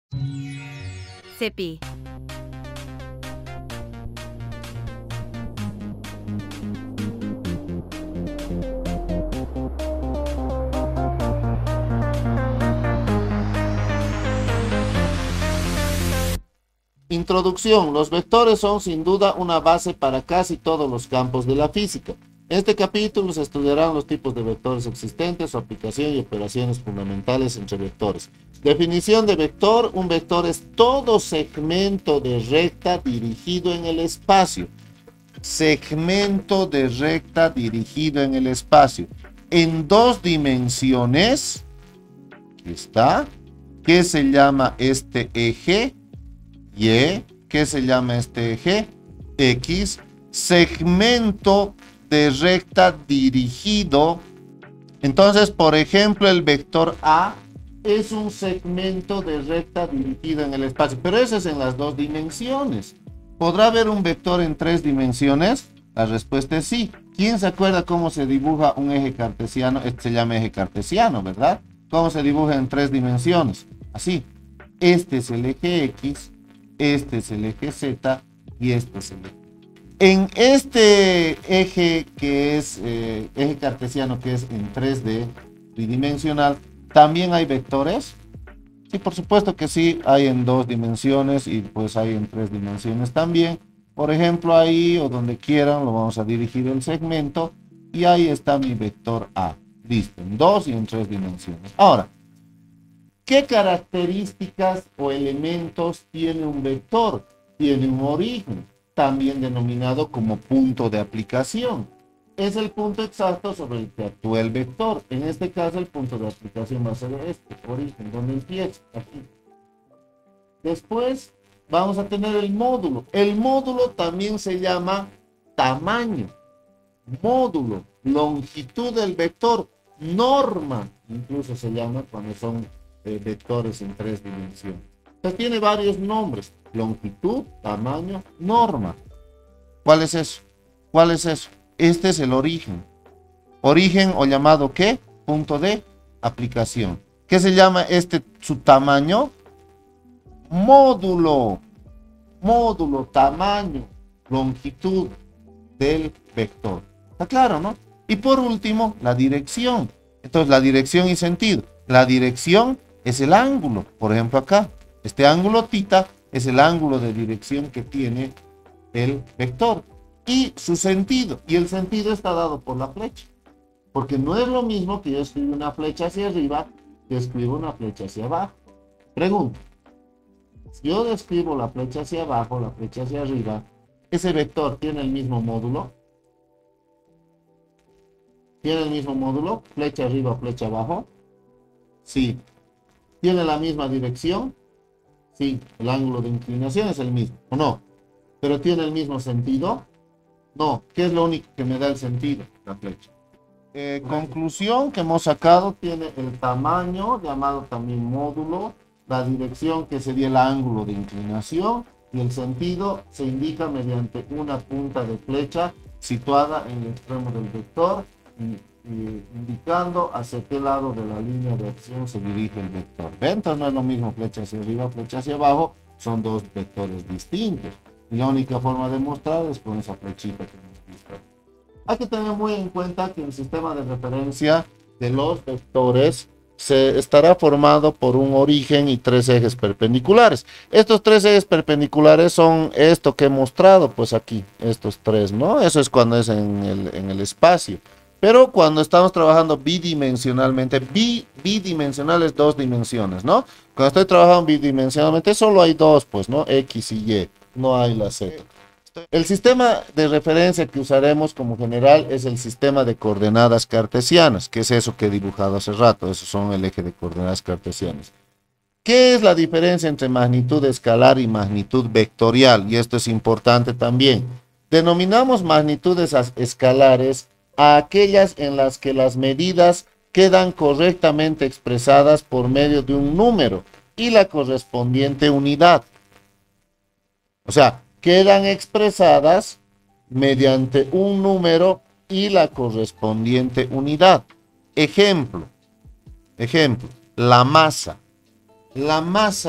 CEPI. Introducción. Los vectores son sin duda una base para casi todos los campos de la física. En este capítulo se estudiarán los tipos de vectores existentes, su aplicación y operaciones fundamentales entre vectores. Definición de vector. Un vector es todo segmento de recta dirigido en el espacio. Segmento de recta dirigido en el espacio. En dos dimensiones. Aquí está. ¿Qué se llama este eje? Y. ¿Qué se llama este eje? X. Segmento de recta dirigido. Entonces, por ejemplo, el vector A es un segmento de recta dirigido en el espacio, pero ese es en las dos dimensiones. ¿Podrá haber un vector en tres dimensiones? La respuesta es sí. ¿Quién se acuerda cómo se dibuja un eje cartesiano? Este se llama eje cartesiano, ¿verdad? ¿Cómo se dibuja en tres dimensiones? Así. Este es el eje X, este es el eje Z y este es el eje. En este eje que es eje cartesiano, que es en 3D tridimensional, ¿también hay vectores? Sí, por supuesto que sí, hay en dos dimensiones y pues hay en tres dimensiones también. Por ejemplo, ahí o donde quieran lo vamos a dirigir el segmento y ahí está mi vector A. Listo, en dos y en tres dimensiones. Ahora, ¿qué características o elementos tiene un vector? Tiene un origen, también denominado como punto de aplicación. Es el punto exacto sobre el que actúa el vector. En este caso, el punto de aplicación va a ser este, origen, donde empieza, aquí. Después vamos a tener el módulo. El módulo también se llama tamaño, módulo, longitud del vector, norma, incluso se llama cuando son vectores en tres dimensiones. Entonces tiene varios nombres: longitud, tamaño, norma. ¿Cuál es eso? ¿Cuál es eso? Este es el origen. Origen o llamado ¿qué? Punto de aplicación. ¿Qué se llama este su tamaño? Módulo. Módulo, tamaño, longitud del vector. ¿Está claro, no? Y por último, la dirección. Entonces, la dirección y sentido. La dirección es el ángulo. Por ejemplo, acá. Este ángulo θ es el ángulo de dirección que tiene el vector. Y su sentido. Y el sentido está dado por la flecha. Porque no es lo mismo que yo escribo una flecha hacia arriba que escribo una flecha hacia abajo. Pregunta. Si yo describo la flecha hacia abajo, la flecha hacia arriba, ¿ese vector tiene el mismo módulo? ¿Tiene el mismo módulo? ¿Flecha arriba, flecha abajo? Sí. ¿Tiene la misma dirección? Sí. El ángulo de inclinación es el mismo, ¿o no? ¿Pero tiene el mismo sentido? No. ¿Qué es lo único que me da el sentido? La flecha. Conclusión que hemos sacado: tiene el tamaño, llamado también módulo, la dirección, que sería el ángulo de inclinación, y el sentido se indica mediante una punta de flecha situada en el extremo del vector, indicando hacia qué lado de la línea de acción se dirige el vector. ¿Ven? Entonces no es lo mismo flecha hacia arriba, flecha hacia abajo, son dos vectores distintos. Y la única forma de mostrar es con esa flechita que hemos visto. Hay que tener muy en cuenta que el sistema de referencia de los vectores se estará formado por un origen y tres ejes perpendiculares. Estos tres ejes perpendiculares son esto que he mostrado, pues aquí, estos tres, ¿no? Eso es cuando es en el espacio. Pero cuando estamos trabajando bidimensionalmente, bidimensional es dos dimensiones, ¿no? Cuando estoy trabajando bidimensionalmente solo hay dos, pues, ¿no? X y Y, no hay la Z. El sistema de referencia que usaremos como general es el sistema de coordenadas cartesianas, que es eso que he dibujado hace rato. Esos son el eje de coordenadas cartesianas. ¿Qué es la diferencia entre magnitud escalar y magnitud vectorial? Y esto es importante también. Denominamos magnitudes escalares a aquellas en las que las medidas quedan correctamente expresadas por medio de un número y la correspondiente unidad. O sea, quedan expresadas mediante un número y la correspondiente unidad. Ejemplo, la masa. La masa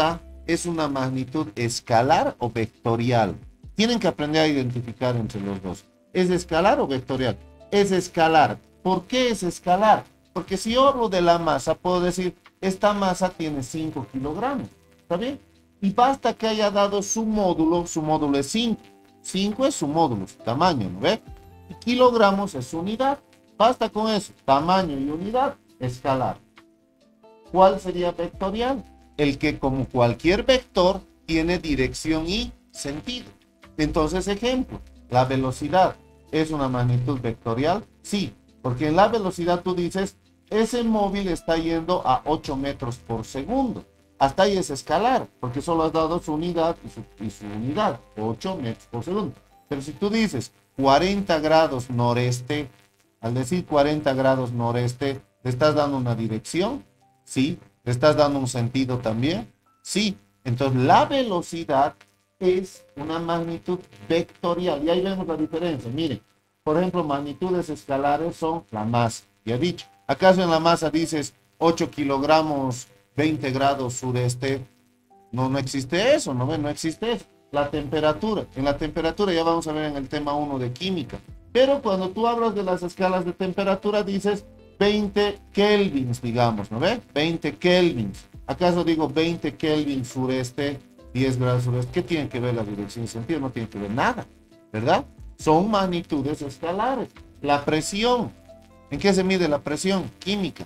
es una magnitud escalar o vectorial. Tienen que aprender a identificar entre los dos. ¿Es escalar o vectorial? Es escalar. ¿Por qué es escalar? Porque si yo hablo de la masa, puedo decir, esta masa tiene 5 kilogramos. ¿Está bien? Y basta que haya dado su módulo es 5. 5 es su módulo, su tamaño, ¿no ve? Y kilogramos es su unidad. Basta con eso, tamaño y unidad, escalar. ¿Cuál sería vectorial? El que, como cualquier vector, tiene dirección y sentido. Entonces, ejemplo, la velocidad es una magnitud vectorial. Sí, porque en la velocidad tú dices, ese móvil está yendo a 8 metros por segundo. Hasta ahí es escalar, porque solo has dado su unidad y su unidad, 8 metros por segundo. Pero si tú dices 40 grados noreste, al decir 40 grados noreste, ¿le estás dando una dirección? Sí. ¿Le estás dando un sentido también? Sí. Entonces la velocidad es una magnitud vectorial. Y ahí vemos la diferencia. Miren, por ejemplo, magnitudes escalares son la masa. Ya he dicho. ¿Acaso en la masa dices 8 kilogramos 20 grados sureste? No, no existe eso, ¿no ven? No existe eso. La temperatura. En la temperatura ya vamos a ver en el tema 1 de química. Pero cuando tú hablas de las escalas de temperatura dices 20 kelvins, digamos, ¿no ve? 20 kelvins. ¿Acaso digo 20 kelvins sureste, 10 grados sureste? ¿Qué tiene que ver la dirección y sentido? No tiene que ver nada, ¿verdad? Son magnitudes escalares. La presión. ¿En qué se mide la presión? Química.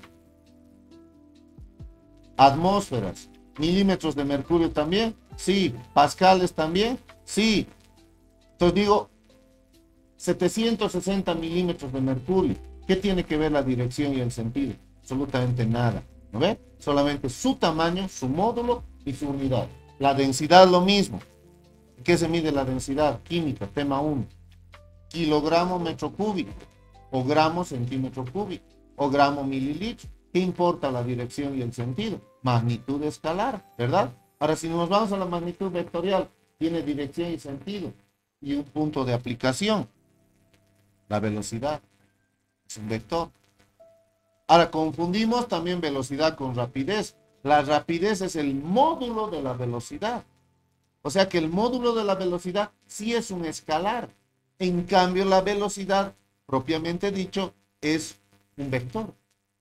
Atmósferas. Milímetros de mercurio también. Sí. Pascales también. Sí. Entonces digo 760 milímetros de mercurio. ¿Qué tiene que ver la dirección y el sentido? Absolutamente nada. ¿No ve? Solamente su tamaño, su módulo y su unidad. La densidad lo mismo. ¿Qué se mide la densidad? Química, tema 1. Kilogramo metro cúbico. O gramo centímetro cúbico. O gramo mililitro. ¿Qué importa la dirección y el sentido? Magnitud escalar, ¿verdad? Ahora, si nos vamos a la magnitud vectorial, tiene dirección y sentido. Y un punto de aplicación. La velocidad. Es un vector. Ahora, confundimos también velocidad con rapidez. La rapidez es el módulo de la velocidad. O sea que el módulo de la velocidad sí es un escalar. En cambio, la velocidad, propiamente dicho, es un vector.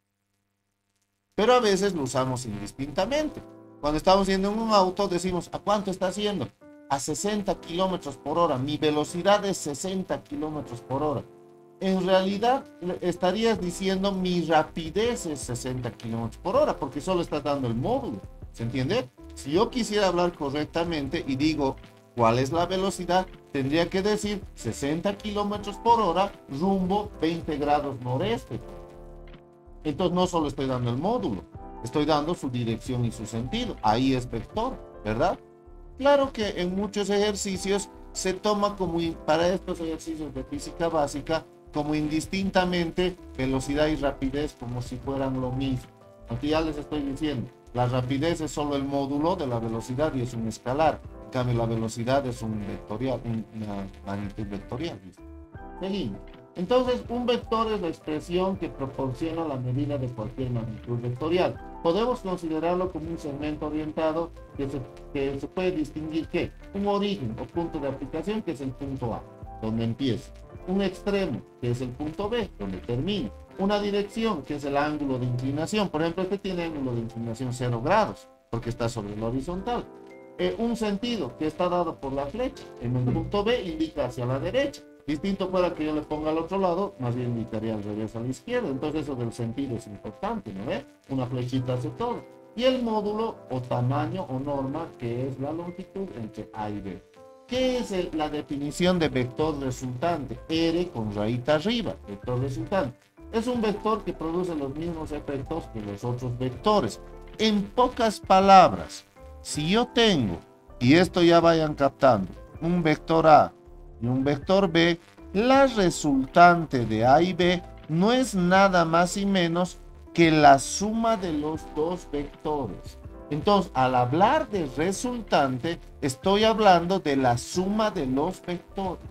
Pero a veces lo usamos indistintamente. Cuando estamos yendo en un auto, decimos, ¿a cuánto está haciendo? A 60 kilómetros por hora. Mi velocidad es 60 kilómetros por hora. En realidad, estarías diciendo, mi rapidez es 60 kilómetros por hora, porque solo estás dando el módulo. ¿Se entiende? Si yo quisiera hablar correctamente y digo, ¿cuál es la velocidad? Tendría que decir 60 kilómetros por hora rumbo 20 grados noreste. Entonces no solo estoy dando el módulo, estoy dando su dirección y su sentido. Ahí es vector, ¿verdad? Claro que en muchos ejercicios se toma como, para estos ejercicios de física básica, como indistintamente velocidad y rapidez como si fueran lo mismo. Aquí ya les estoy diciendo, la rapidez es solo el módulo de la velocidad y es un escalar. En cambio, la velocidad es un vectorial, una magnitud vectorial. Seguimos. Entonces, un vector es la expresión que proporciona la medida de cualquier magnitud vectorial. Podemos considerarlo como un segmento orientado que se puede distinguir que un origen o punto de aplicación, que es el punto A, donde empieza. Un extremo, que es el punto B, donde termina. Una dirección, que es el ángulo de inclinación. Por ejemplo, este tiene ángulo de inclinación 0 grados, porque está sobre el horizontal. Un sentido, que está dado por la flecha. En el punto B indica hacia la derecha. Distinto fuera que yo le ponga al otro lado, más bien indicaría al revés a la izquierda. Entonces eso del sentido es importante, ¿no ve? Una flechita hace todo. Y el módulo o tamaño o norma, que es la longitud entre A y B. ¿Qué es la definición de vector resultante? R con rayita arriba, vector resultante. Es un vector que produce los mismos efectos que los otros vectores. En pocas palabras, si yo tengo, y esto ya vayan captando, un vector A y un vector B, la resultante de A y B no es nada más y menos que la suma de los dos vectores. Entonces, al hablar de resultante, estoy hablando de la suma de los vectores.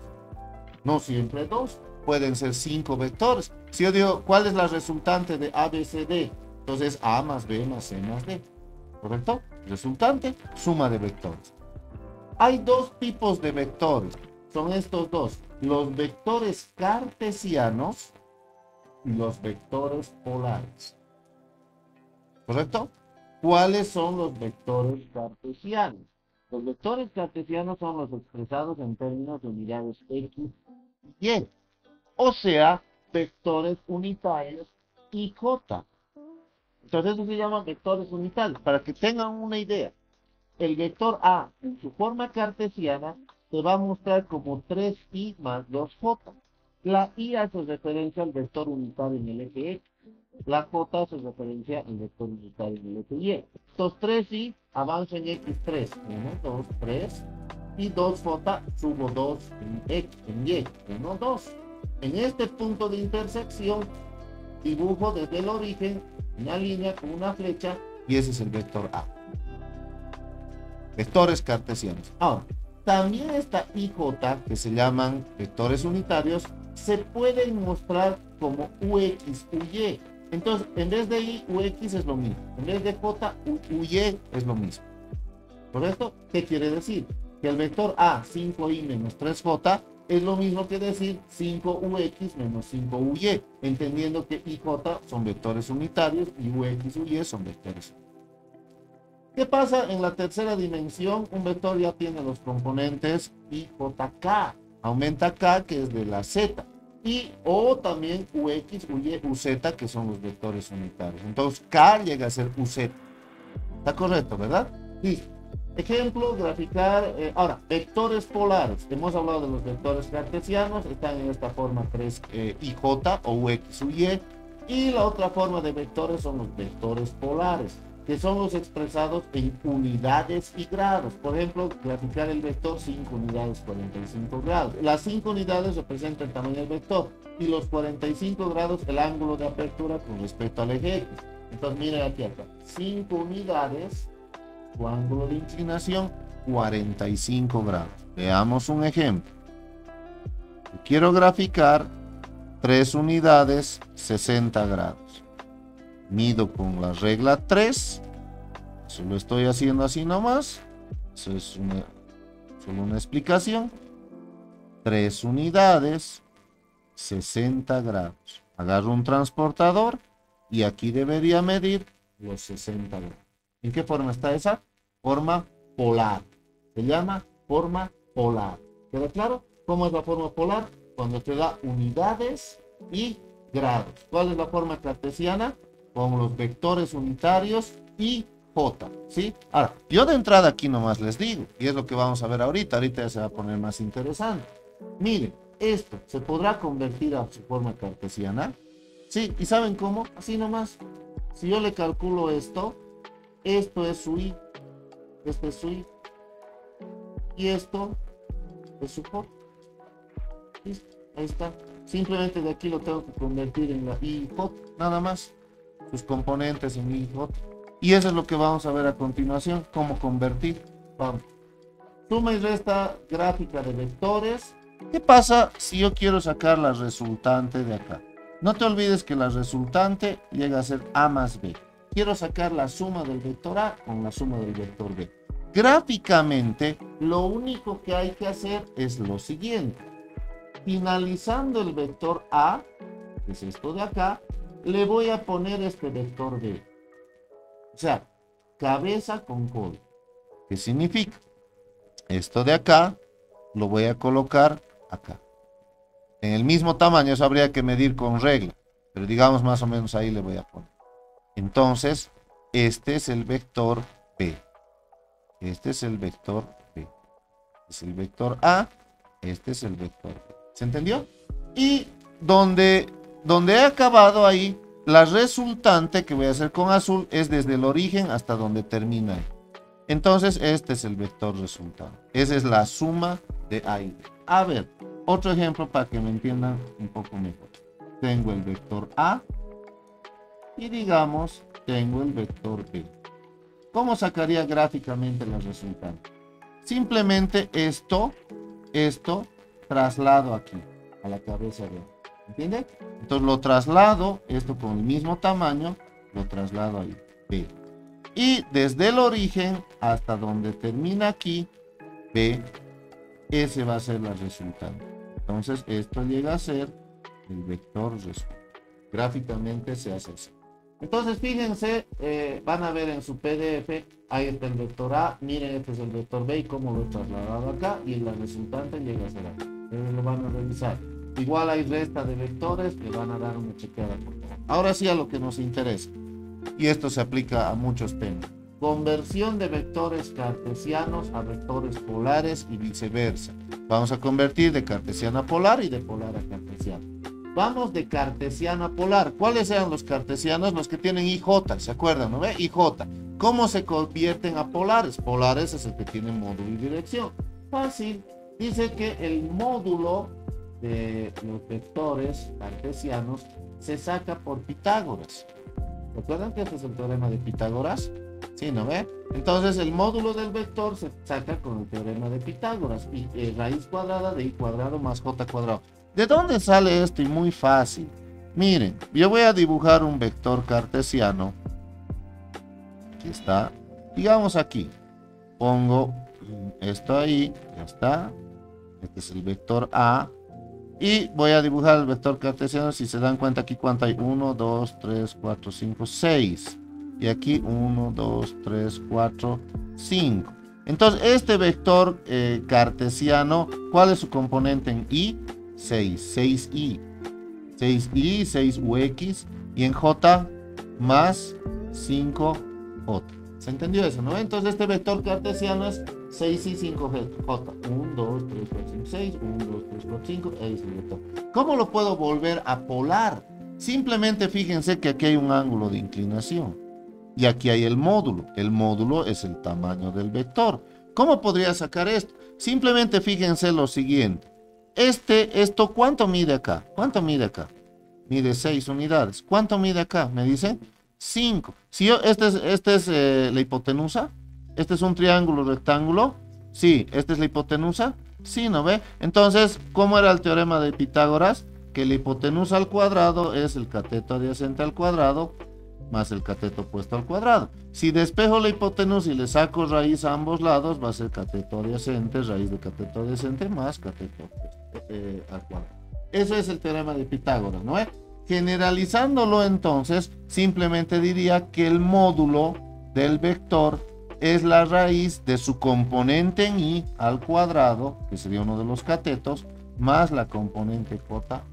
No siempre dos, pueden ser 5 vectores. Si yo digo, ¿cuál es la resultante de A, B, C, D? Entonces, A más B más C más D. ¿Correcto? Resultante, suma de vectores. Hay dos tipos de vectores. Son estos dos. Los vectores cartesianos y los vectores polares. ¿Correcto? ¿Cuáles son los vectores cartesianos? Los vectores cartesianos son los expresados en términos de unidades X y Y. O sea, vectores unitarios y J. Entonces eso se llaman vectores unitarios. Para que tengan una idea, el vector A en su forma cartesiana te va a mostrar como 3i más 2j. La i hace referencia al vector unitario en el eje X. La j hace referencia al vector unitario en el eje Y. Estos 3i avanzo en x3. 1, 2, 3. Y 2j subo 2 en y. 1, 2. En este punto de intersección dibujo desde el origen una línea con una flecha y ese es el vector A. Vectores cartesianos. Ahora, también esta IJ, que se llaman vectores unitarios, se pueden mostrar como UX, UY. Entonces, en vez de I, UX es lo mismo. En vez de J, UY es lo mismo. ¿Correcto? ¿Qué quiere decir? Que el vector A, 5i menos 3j, es lo mismo que decir 5ux menos 5uy, entendiendo que I, J son vectores unitarios y UX, UY son vectores unitarios. ¿Qué pasa en la tercera dimensión? Un vector ya tiene los componentes IJK, aumenta K, que es de la Z, y o también UX, UY, UZ, que son los vectores unitarios. Entonces K llega a ser UZ. ¿Está correcto, verdad? Listo. Ejemplo, graficar. Ahora, vectores polares. Hemos hablado de los vectores cartesianos, están en esta forma 3IJ o UX, UY, y la otra forma de vectores son los vectores polares, que son los expresados en unidades y grados. Por ejemplo, graficar el vector 5 unidades, 45 grados. Las 5 unidades representan el tamaño del vector y los 45 grados el ángulo de apertura con respecto al eje X. Entonces, miren aquí acá. 5 unidades, su ángulo de inclinación, 45 grados. Veamos un ejemplo. Quiero graficar 3 unidades, 60 grados. Mido con la regla 3, eso lo estoy haciendo así nomás, eso es solo una explicación. 3 unidades, 60 grados. Agarro un transportador y aquí debería medir los 60 grados. ¿En qué forma está esa? Forma polar. Se llama forma polar. ¿Queda claro? ¿Cómo es la forma polar? Cuando te da unidades y grados. ¿Cuál es la forma cartesiana? Con los vectores unitarios y J, ¿sí? Ahora, yo de entrada aquí nomás les digo, y es lo que vamos a ver ahorita ya se va a poner más interesante. Miren, esto se podrá convertir a su forma cartesiana, ¿sí? ¿Y saben cómo? Así nomás. Si yo le calculo esto es su I, esto es su I, y esto es su J. ¿Listo? Ahí está. Simplemente de aquí lo tengo que convertir en la I, J, nada más. Sus componentes en I, J. Y eso es lo que vamos a ver a continuación, cómo convertir. Vamos. Suma y resta gráfica de vectores. ¿Qué pasa si yo quiero sacar la resultante de acá? No te olvides que la resultante llega a ser A más B. Quiero sacar la suma del vector A con la suma del vector B. Gráficamente, lo único que hay que hacer es lo siguiente. Finalizando el vector A, que es esto de acá, le voy a poner este vector B. O sea, cabeza con cola. ¿Qué significa? Esto de acá lo voy a colocar acá. En el mismo tamaño, eso habría que medir con regla. Pero digamos más o menos ahí le voy a poner. Entonces, este es el vector B. Este es el vector B. Este es el vector A. Este es el vector B. ¿Se entendió? Y donde he acabado ahí, la resultante que voy a hacer con azul es desde el origen hasta donde termina ahí. Entonces, este es el vector resultante. Esa es la suma de A y B. A ver, otro ejemplo para que me entiendan un poco mejor. Tengo el vector A y digamos, tengo el vector B. ¿Cómo sacaría gráficamente la resultante? Simplemente esto traslado aquí, a la cabeza de A. ¿Entiende? Entonces lo traslado, esto con el mismo tamaño, lo traslado ahí, B. Y desde el origen hasta donde termina aquí, B, ese va a ser la resultante. Entonces esto llega a ser el vector resultante. Gráficamente se hace así. Entonces fíjense, van a ver en su PDF, ahí está el vector A, miren este es el vector B y cómo lo he trasladado acá, y la resultante llega a ser acá. Entonces lo van a revisar. Igual hay resta de vectores, le van a dar una chequeada por favor. Ahora sí a lo que nos interesa, y esto se aplica a muchos temas. Conversión de vectores cartesianos a vectores polares y viceversa. Vamos a convertir de cartesiano a polar y de polar a cartesiano. Vamos de cartesiano a polar. ¿Cuáles eran los cartesianos? Los que tienen IJ, ¿se acuerdan? ¿No ve? IJ. ¿Cómo se convierten a polares? Polares es el que tiene módulo y dirección. Fácil. Dice que el módulo de los vectores cartesianos se saca por Pitágoras. ¿Recuerdan que este es el teorema de Pitágoras? Sí, ¿no ve? Entonces el módulo del vector se saca con el teorema de Pitágoras. Y raíz cuadrada de I cuadrado más J cuadrado. ¿De dónde sale esto? Y muy fácil. Miren, yo voy a dibujar un vector cartesiano. Aquí está. Digamos aquí. Pongo esto ahí. Ya está. Este es el vector A. Y voy a dibujar el vector cartesiano. Si se dan cuenta aquí, ¿cuánto hay? 1, 2, 3, 4, 5, 6. Y aquí 1, 2, 3, 4, 5. Entonces, este vector cartesiano, ¿cuál es su componente en I? 6, 6i, 6i, 6ux, y en j más 5j. ¿Se entendió eso, no? Entonces este vector cartesiano es 6i, 5j. 1, 2, 3, 4, 5, 6, 1, 2, 3, 4, 5, ahí es el vector. ¿Cómo lo puedo volver a polar? Simplemente fíjense que aquí hay un ángulo de inclinación y aquí hay el módulo. El módulo es el tamaño del vector. ¿Cómo podría sacar esto? Simplemente fíjense lo siguiente. Esto, ¿cuánto mide acá? ¿Cuánto mide acá? Mide 6 unidades. ¿Cuánto mide acá? Me dicen 5. Si yo, este es la hipotenusa. Este es un triángulo rectángulo. Sí, esta es la hipotenusa. Sí, ¿no ve? Entonces, ¿cómo era el teorema de Pitágoras? Que la hipotenusa al cuadrado es el cateto adyacente al cuadrado más el cateto opuesto al cuadrado. Si despejo la hipotenusa y le saco raíz a ambos lados, va a ser cateto adyacente, raíz de cateto adyacente más cateto opuesto al cuadrado. Eso es el teorema de Pitágoras, ¿no es? Generalizándolo entonces, simplemente diría que el módulo del vector es la raíz de su componente en I al cuadrado, que sería uno de los catetos, más la componente J.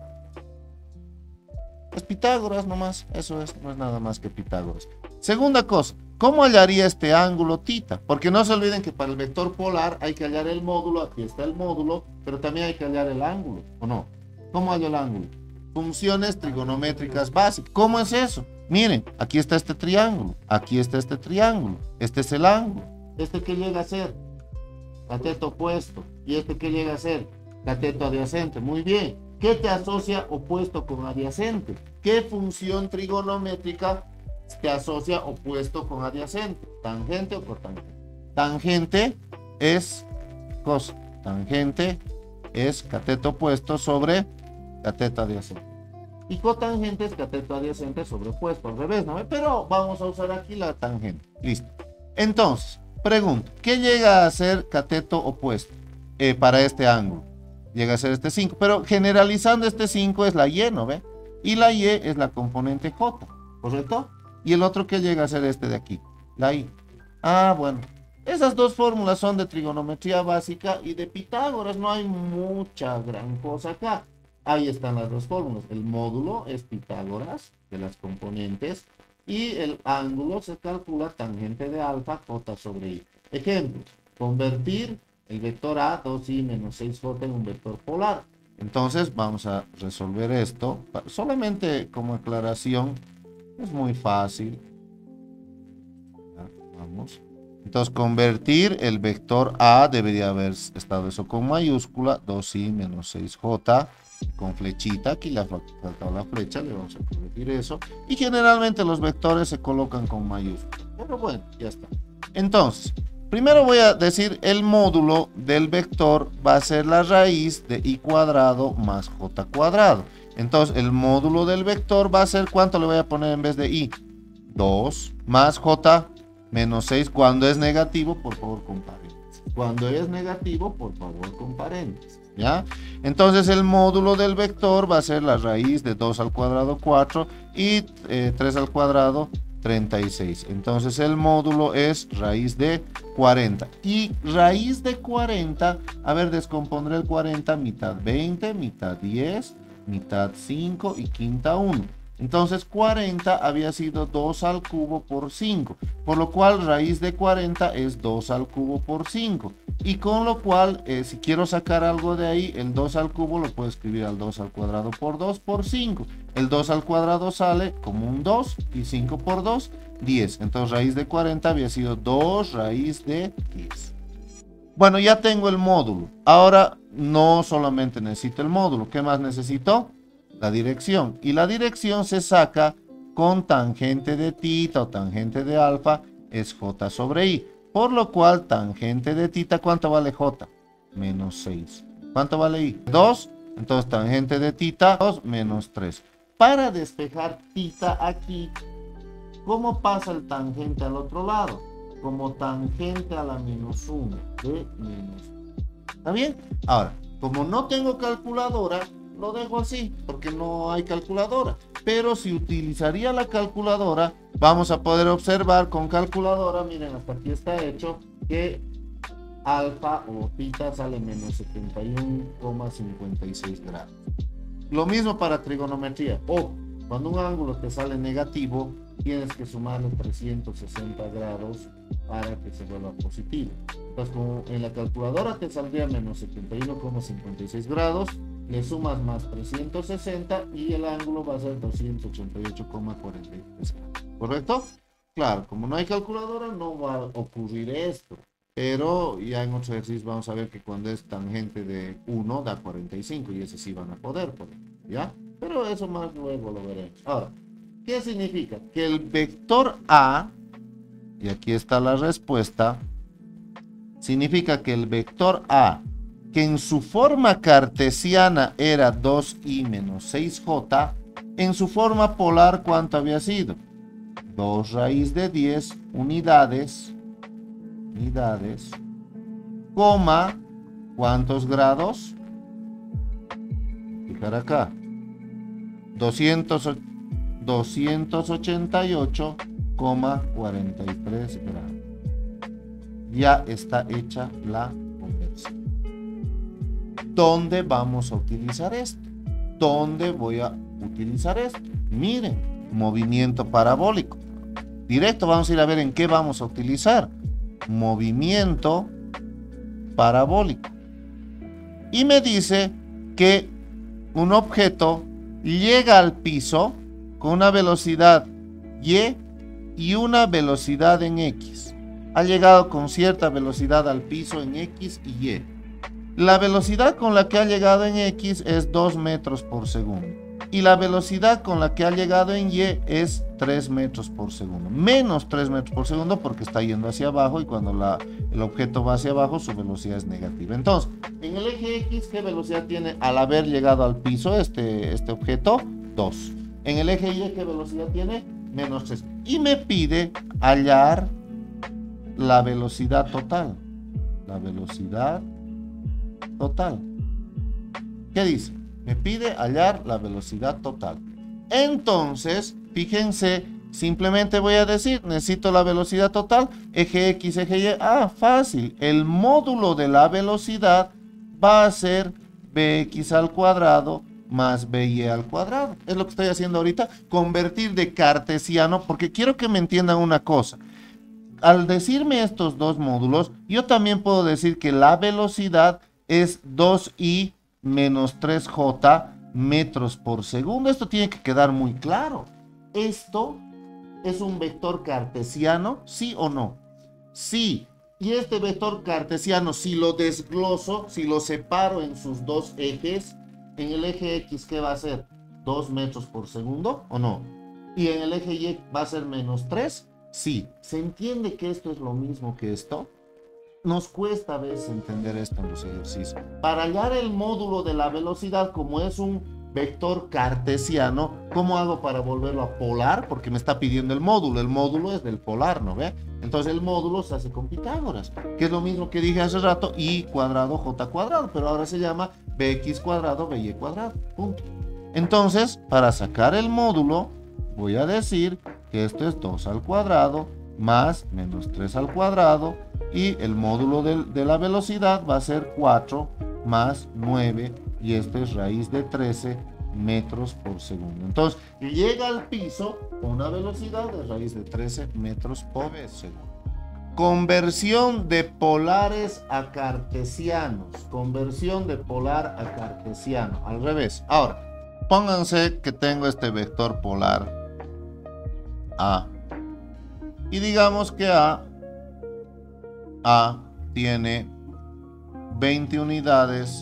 Es Pitágoras nomás, eso es, no es nada más que Pitágoras. Segunda cosa, ¿cómo hallaría este ángulo θ? Porque no se olviden que para el vector polar hay que hallar el módulo, aquí está el módulo, pero también hay que hallar el ángulo, ¿o no? ¿Cómo hallo el ángulo? Funciones trigonométricas básicas. ¿Cómo es eso? Miren, aquí está este triángulo, aquí está este triángulo, este es el ángulo. ¿Este qué llega a ser? Cateto opuesto. ¿Y este qué llega a ser? Cateto adyacente. Muy bien. ¿Qué te asocia opuesto con adyacente? ¿Qué función trigonométrica te asocia opuesto con adyacente? ¿Tangente o cotangente? Tangente es cos. Tangente es cateto opuesto sobre cateto adyacente. Y cotangente es cateto adyacente sobre opuesto, al revés, ¿no? Pero vamos a usar aquí la tangente. Listo. Entonces, pregunto, ¿qué llega a ser cateto opuesto para este ángulo? Llega a ser este 5, pero generalizando este 5 es la y, ¿no ve? Y la y es la componente j, ¿correcto? Y el otro que llega a ser este de aquí, la i. Ah, bueno, esas dos fórmulas son de trigonometría básica y de Pitágoras, no hay mucha gran cosa acá. Ahí están las dos fórmulas, el módulo es Pitágoras, de las componentes, y el ángulo se calcula tangente de alfa, j sobre i. Ejemplo, convertir el vector A, 2i menos 6j en un vector polar. Entonces vamos a resolver esto. Solamente como aclaración, es muy fácil. Vamos. Entonces convertir el vector A, debería haber estado eso con mayúscula, 2i menos 6j, con flechita. Aquí le ha faltado la flecha, le vamos a corregir eso. Y generalmente los vectores se colocan con mayúscula. Pero bueno, ya está. Entonces, primero voy a decir el módulo del vector va a ser la raíz de i cuadrado más j cuadrado. Entonces el módulo del vector va a ser, ¿cuánto le voy a poner en vez de i? 2 más j Menos 6 cuando es negativo, por favor, con paréntesis. Cuando es negativo, por favor, con paréntesis. ¿Ya? Entonces el módulo del vector va a ser la raíz de 2 al cuadrado 4 y 3 al cuadrado 36. Entonces el módulo es raíz de 40. Y raíz de 40, a ver, descompondré el 40, mitad 20, mitad 10, mitad 5 y quinta 1. Entonces 40 había sido 2 al cubo por 5, por lo cual raíz de 40 es 2 al cubo por 5. Y con lo cual, si quiero sacar algo de ahí, el 2 al cubo lo puedo escribir al 2 al cuadrado por 2 por 5. El 2 al cuadrado sale como un 2 y 5 por 2, 10. Entonces raíz de 40 había sido 2 raíz de 10. Bueno, ya tengo el módulo. Ahora no solamente necesito el módulo. ¿Qué más necesito? La dirección. Y la dirección se saca con tangente de tita o tangente de alfa, es j sobre i. Por lo cual, tangente de tita, ¿cuánto vale j? Menos 6. ¿Cuánto vale i? 2. Entonces, tangente de tita, 2 menos 3. Para despejar tita aquí, ¿cómo pasa el tangente al otro lado? Como tangente a la menos 1 de menos 1. ¿Está bien? Ahora, como no tengo calculadora, lo dejo así, porque no hay calculadora. Pero si utilizaría la calculadora, vamos a poder observar con calculadora, miren, hasta aquí está hecho, que alfa o tita sale menos 71,56 grados. Lo mismo para trigonometría. O cuando un ángulo te sale negativo, tienes que sumarle 360 grados para que se vuelva positivo. Entonces, como en la calculadora te saldría menos 71,56 grados, le sumas más 360 y el ángulo va a ser 288,43 grados. ¿Correcto? Claro, como no hay calculadora no va a ocurrir esto. Pero ya en otros ejercicios vamos a ver que cuando es tangente de 1 da 45 y ese sí van a poder, ¿ya? Pero eso más luego lo veremos. Ahora, ¿qué significa? Que el vector A, y aquí está la respuesta, significa que el vector A, que en su forma cartesiana era 2i menos 6j, en su forma polar, ¿cuánto había sido? 2 raíz de 10 unidades, coma, ¿cuántos grados? Fijar acá, 288,43 grados. Ya está hecha la conversión. ¿Dónde vamos a utilizar esto? ¿Dónde voy a utilizar esto? Miren, movimiento parabólico. Directo vamos a ir a ver en qué vamos a utilizar. Movimiento parabólico. Y me dice que un objeto llega al piso con una velocidad y una velocidad en x. Ha llegado con cierta velocidad al piso en x y y. La velocidad con la que ha llegado en x es 2 metros por segundo. Y la velocidad con la que ha llegado en y es 3 metros por segundo. Menos 3 metros por segundo porque está yendo hacia abajo y cuando el objeto va hacia abajo su velocidad es negativa. Entonces, en el eje x, ¿qué velocidad tiene al haber llegado al piso este objeto? 2. En el eje y, ¿qué velocidad tiene? Menos 3. Y me pide hallar la velocidad total. La velocidad total. ¿Qué dice? Me pide hallar la velocidad total. Entonces, fíjense, simplemente voy a decir, necesito la velocidad total, eje X, eje Y. Ah, fácil. El módulo de la velocidad va a ser bx al cuadrado más by al cuadrado. Es lo que estoy haciendo ahorita, convertir de cartesiano, porque quiero que me entiendan una cosa. Al decirme estos dos módulos, yo también puedo decir que la velocidad es 2i menos 3j metros por segundo. Esto tiene que quedar muy claro. ¿Esto es un vector cartesiano? ¿Sí o no? Sí. Y este vector cartesiano, si lo desgloso, si lo separo en sus dos ejes, en el eje X, ¿qué va a ser? 2 metros por segundo, ¿o no? Y en el eje Y va a ser menos 3. Sí. ¿Se entiende que esto es lo mismo que esto? Nos cuesta a veces entender esto en los ejercicios. Para hallar el módulo de la velocidad, como es un vector cartesiano, ¿cómo hago para volverlo a polar? Porque me está pidiendo el módulo es del polar, ¿no ve? Entonces el módulo se hace con Pitágoras, que es lo mismo que dije hace rato, y cuadrado j cuadrado, pero ahora se llama bx cuadrado by cuadrado, punto. Entonces, para sacar el módulo, voy a decir que esto es 2 al cuadrado más menos 3 al cuadrado, y el módulo de la velocidad va a ser 4 más 9, y esto es raíz de 13 metros por segundo. Entonces, llega al piso con una velocidad de raíz de 13 metros por segundo. Conversión de polares a cartesianos. Conversión de polar a cartesiano. Al revés. Ahora, pónganse que tengo este vector polar A. Y digamos que A tiene 20 unidades,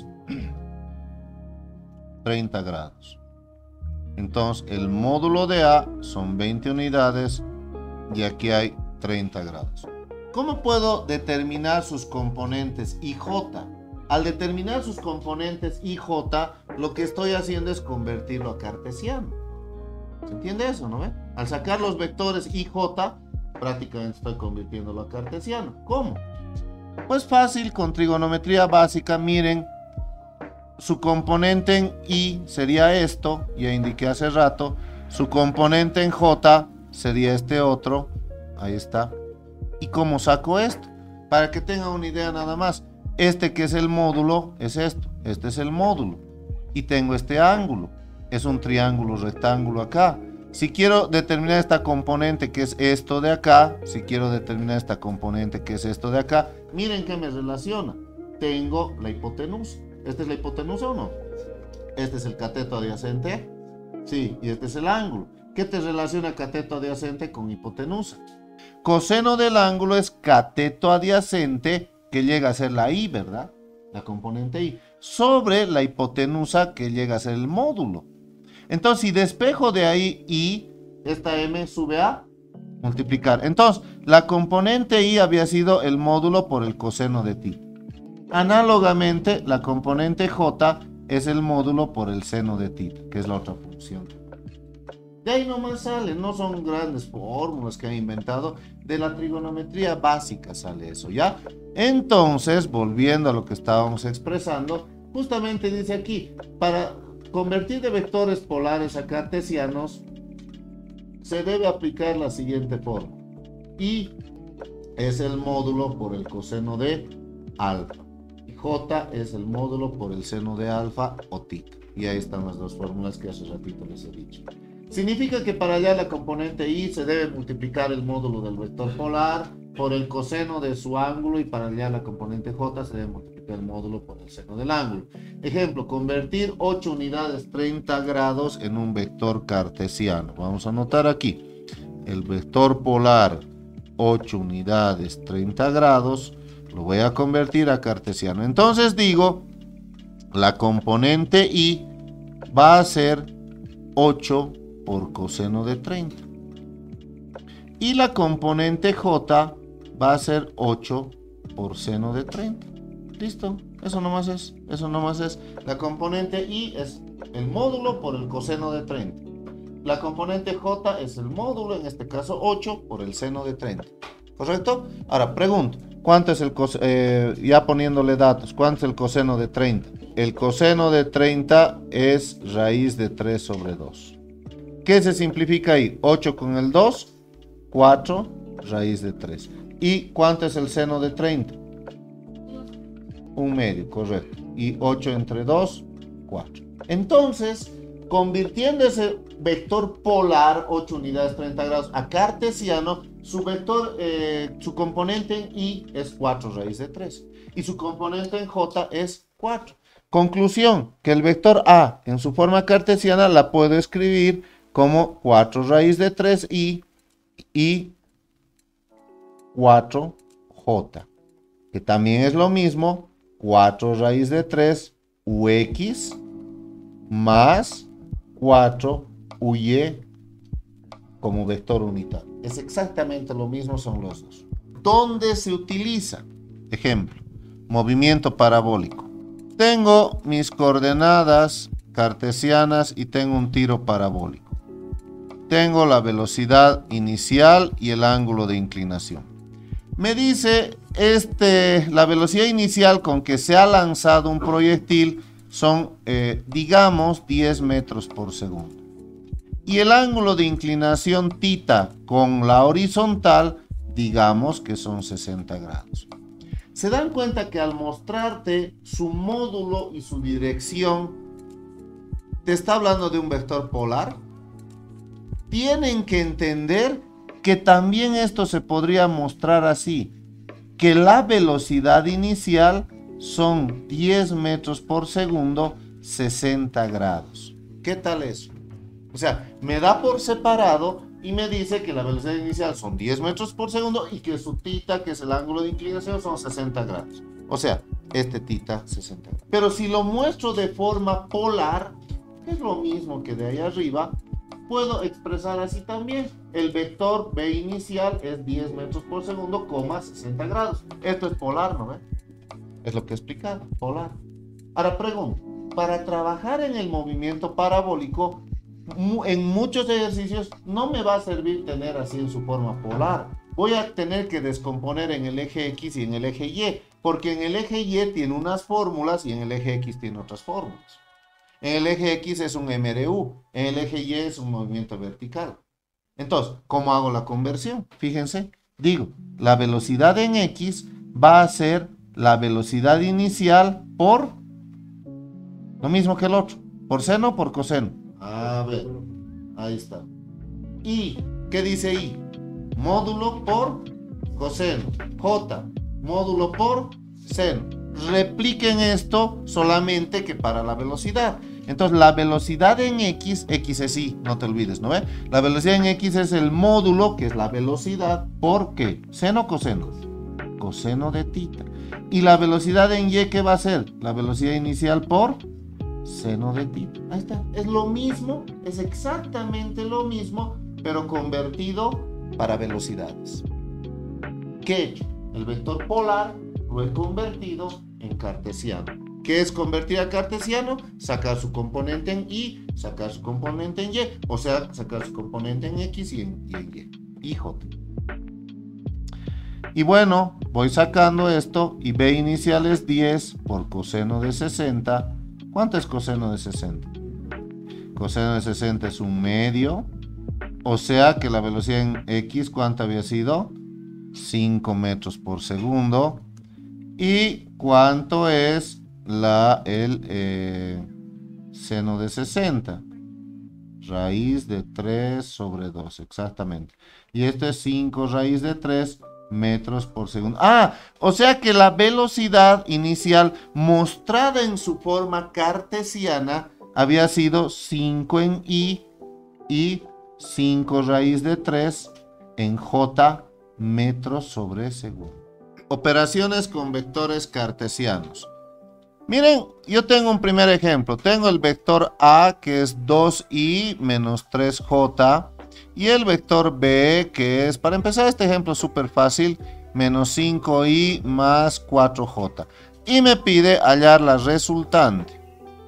30 grados. Entonces el módulo de A son 20 unidades y aquí hay 30 grados. ¿Cómo puedo determinar sus componentes IJ? Al determinar sus componentes IJ, lo que estoy haciendo es convertirlo a cartesiano. ¿Se entiende eso, no ve? Al sacar los vectores IJ, prácticamente estoy convirtiéndolo a cartesiano. ¿Cómo? Pues fácil, con trigonometría básica. Miren, su componente en I sería esto, ya indiqué hace rato. Su componente en J sería este otro, ahí está. ¿Y cómo saco esto? Para que tengan una idea nada más. Este que es el módulo es esto, este es el módulo. Y tengo este ángulo, es un triángulo rectángulo acá. Si quiero determinar esta componente que es esto de acá, si quiero determinar esta componente que es esto de acá, miren que me relaciona. Tengo la hipotenusa. ¿Esta es la hipotenusa o no? Este es el cateto adyacente. Sí, y este es el ángulo. ¿Qué te relaciona cateto adyacente con hipotenusa? Coseno del ángulo es cateto adyacente, que llega a ser la I, ¿verdad? La componente I, sobre la hipotenusa, que llega a ser el módulo. Entonces, si despejo de ahí I, esta M sube a multiplicar. Entonces, la componente I había sido el módulo por el coseno de ti. Análogamente, la componente J es el módulo por el seno de ti, que es la otra función. De ahí nomás sale, no son grandes fórmulas que han inventado, de la trigonometría básica sale eso, ¿ya? Entonces, volviendo a lo que estábamos expresando, justamente dice aquí, para convertir de vectores polares a cartesianos, se debe aplicar la siguiente forma. I es el módulo por el coseno de alfa. Y J es el módulo por el seno de alfa o tita. Y ahí están las dos fórmulas que hace ratito les he dicho. Significa que para allá la componente I se debe multiplicar el módulo del vector polar por el coseno de su ángulo, y para allá la componente J se debe multiplicar el módulo por el seno del ángulo. Ejemplo, convertir 8 unidades 30 grados en un vector cartesiano. Vamos a anotar aquí el vector polar 8 unidades 30 grados, lo voy a convertir a cartesiano. Entonces digo, la componente I va a ser 8 por coseno de 30. Y la componente J va a ser 8 por seno de 30. ¿Listo? Eso nomás es. Eso nomás es. La componente I es el módulo por el coseno de 30. La componente J es el módulo, en este caso 8 por el seno de 30. ¿Correcto? Ahora pregunto, ¿cuánto es el coseno? Ya poniéndole datos, ¿cuánto es el coseno de 30? El coseno de 30 es raíz de 3 sobre 2. ¿Qué se simplifica ahí? 8 con el 2, 4 raíz de 3. ¿Y cuánto es el seno de 30? 1/2, correcto. Y 8 entre 2, 4. Entonces, convirtiendo ese vector polar, 8 unidades 30 grados, a cartesiano, su vector, su componente en I es 4 raíz de 3. Y su componente en J es 4. Conclusión, que el vector A en su forma cartesiana la puedo escribir como 4 raíz de 3 y 4J, que también es lo mismo, 4 raíz de 3 UX más 4 UY como vector unitario. Es exactamente lo mismo, son los dos. ¿Dónde se utiliza? Ejemplo, movimiento parabólico. Tengo mis coordenadas cartesianas y tengo un tiro parabólico. Tengo la velocidad inicial y el ángulo de inclinación. Me dice, la velocidad inicial con que se ha lanzado un proyectil son, digamos, 10 metros por segundo. Y el ángulo de inclinación θ con la horizontal, digamos que son 60 grados. ¿Se dan cuenta que al mostrarte su módulo y su dirección, te está hablando de un vector polar? Tienen que entender que también esto se podría mostrar así, que la velocidad inicial son 10 metros por segundo, 60 grados. ¿Qué tal eso? O sea, me da por separado y me dice que la velocidad inicial son 10 metros por segundo y que su θ, que es el ángulo de inclinación, son 60 grados. O sea, θ 60 grados. Pero si lo muestro de forma polar, es lo mismo que de ahí arriba, puedo expresar así también. El vector B inicial es 10 metros por segundo, 60 grados. Esto es polar, ¿no ve? Es lo que he explicado, polar. Ahora pregunto, para trabajar en el movimiento parabólico, en muchos ejercicios no me va a servir tener así en su forma polar. Voy a tener que descomponer en el eje X y en el eje Y, porque en el eje Y tiene unas fórmulas y en el eje X tiene otras fórmulas. En el eje X es un MRU, en el eje Y es un movimiento vertical. Entonces, ¿cómo hago la conversión? Fíjense, digo, la velocidad en X va a ser la velocidad inicial por lo mismo que el otro, por seno o por coseno. A ver, ahí está. Y, ¿qué dice I? Módulo por coseno. J, módulo por seno. Repliquen esto solamente que para la velocidad. Entonces, la velocidad en X es I, no te olvides, ¿no ve? La velocidad en X es el módulo, que es la velocidad, ¿por qué? ¿Seno o coseno? Coseno de θ. ¿Y la velocidad en Y qué va a ser? La velocidad inicial por seno de θ. Ahí está. Es lo mismo, es exactamente lo mismo, pero convertido para velocidades. ¿Qué he hecho? El vector polar lo he convertido en cartesiano. ¿Qué es convertir a cartesiano? Sacar su componente en Y, sacar su componente en Y, o sea, sacar su componente en X y en Y. Y J. Y bueno, voy sacando esto y B inicial es 10 por coseno de 60. ¿Cuánto es coseno de 60? Coseno de 60 es un medio. O sea que la velocidad en X, ¿cuánto había sido? 5 metros por segundo. ¿Y cuánto es el seno de 60? Raíz de 3 sobre 2, exactamente. Y esto es 5 raíz de 3 metros por segundo. O sea que la velocidad inicial mostrada en su forma cartesiana había sido 5 en Y y 5 raíz de 3 en J metros sobre segundo. Operaciones con vectores cartesianos. Miren, yo tengo un primer ejemplo. Tengo el vector A, que es 2i menos 3j, y el vector B, que es, para empezar este ejemplo súper fácil, menos 5i más 4j. Y me pide hallar la resultante.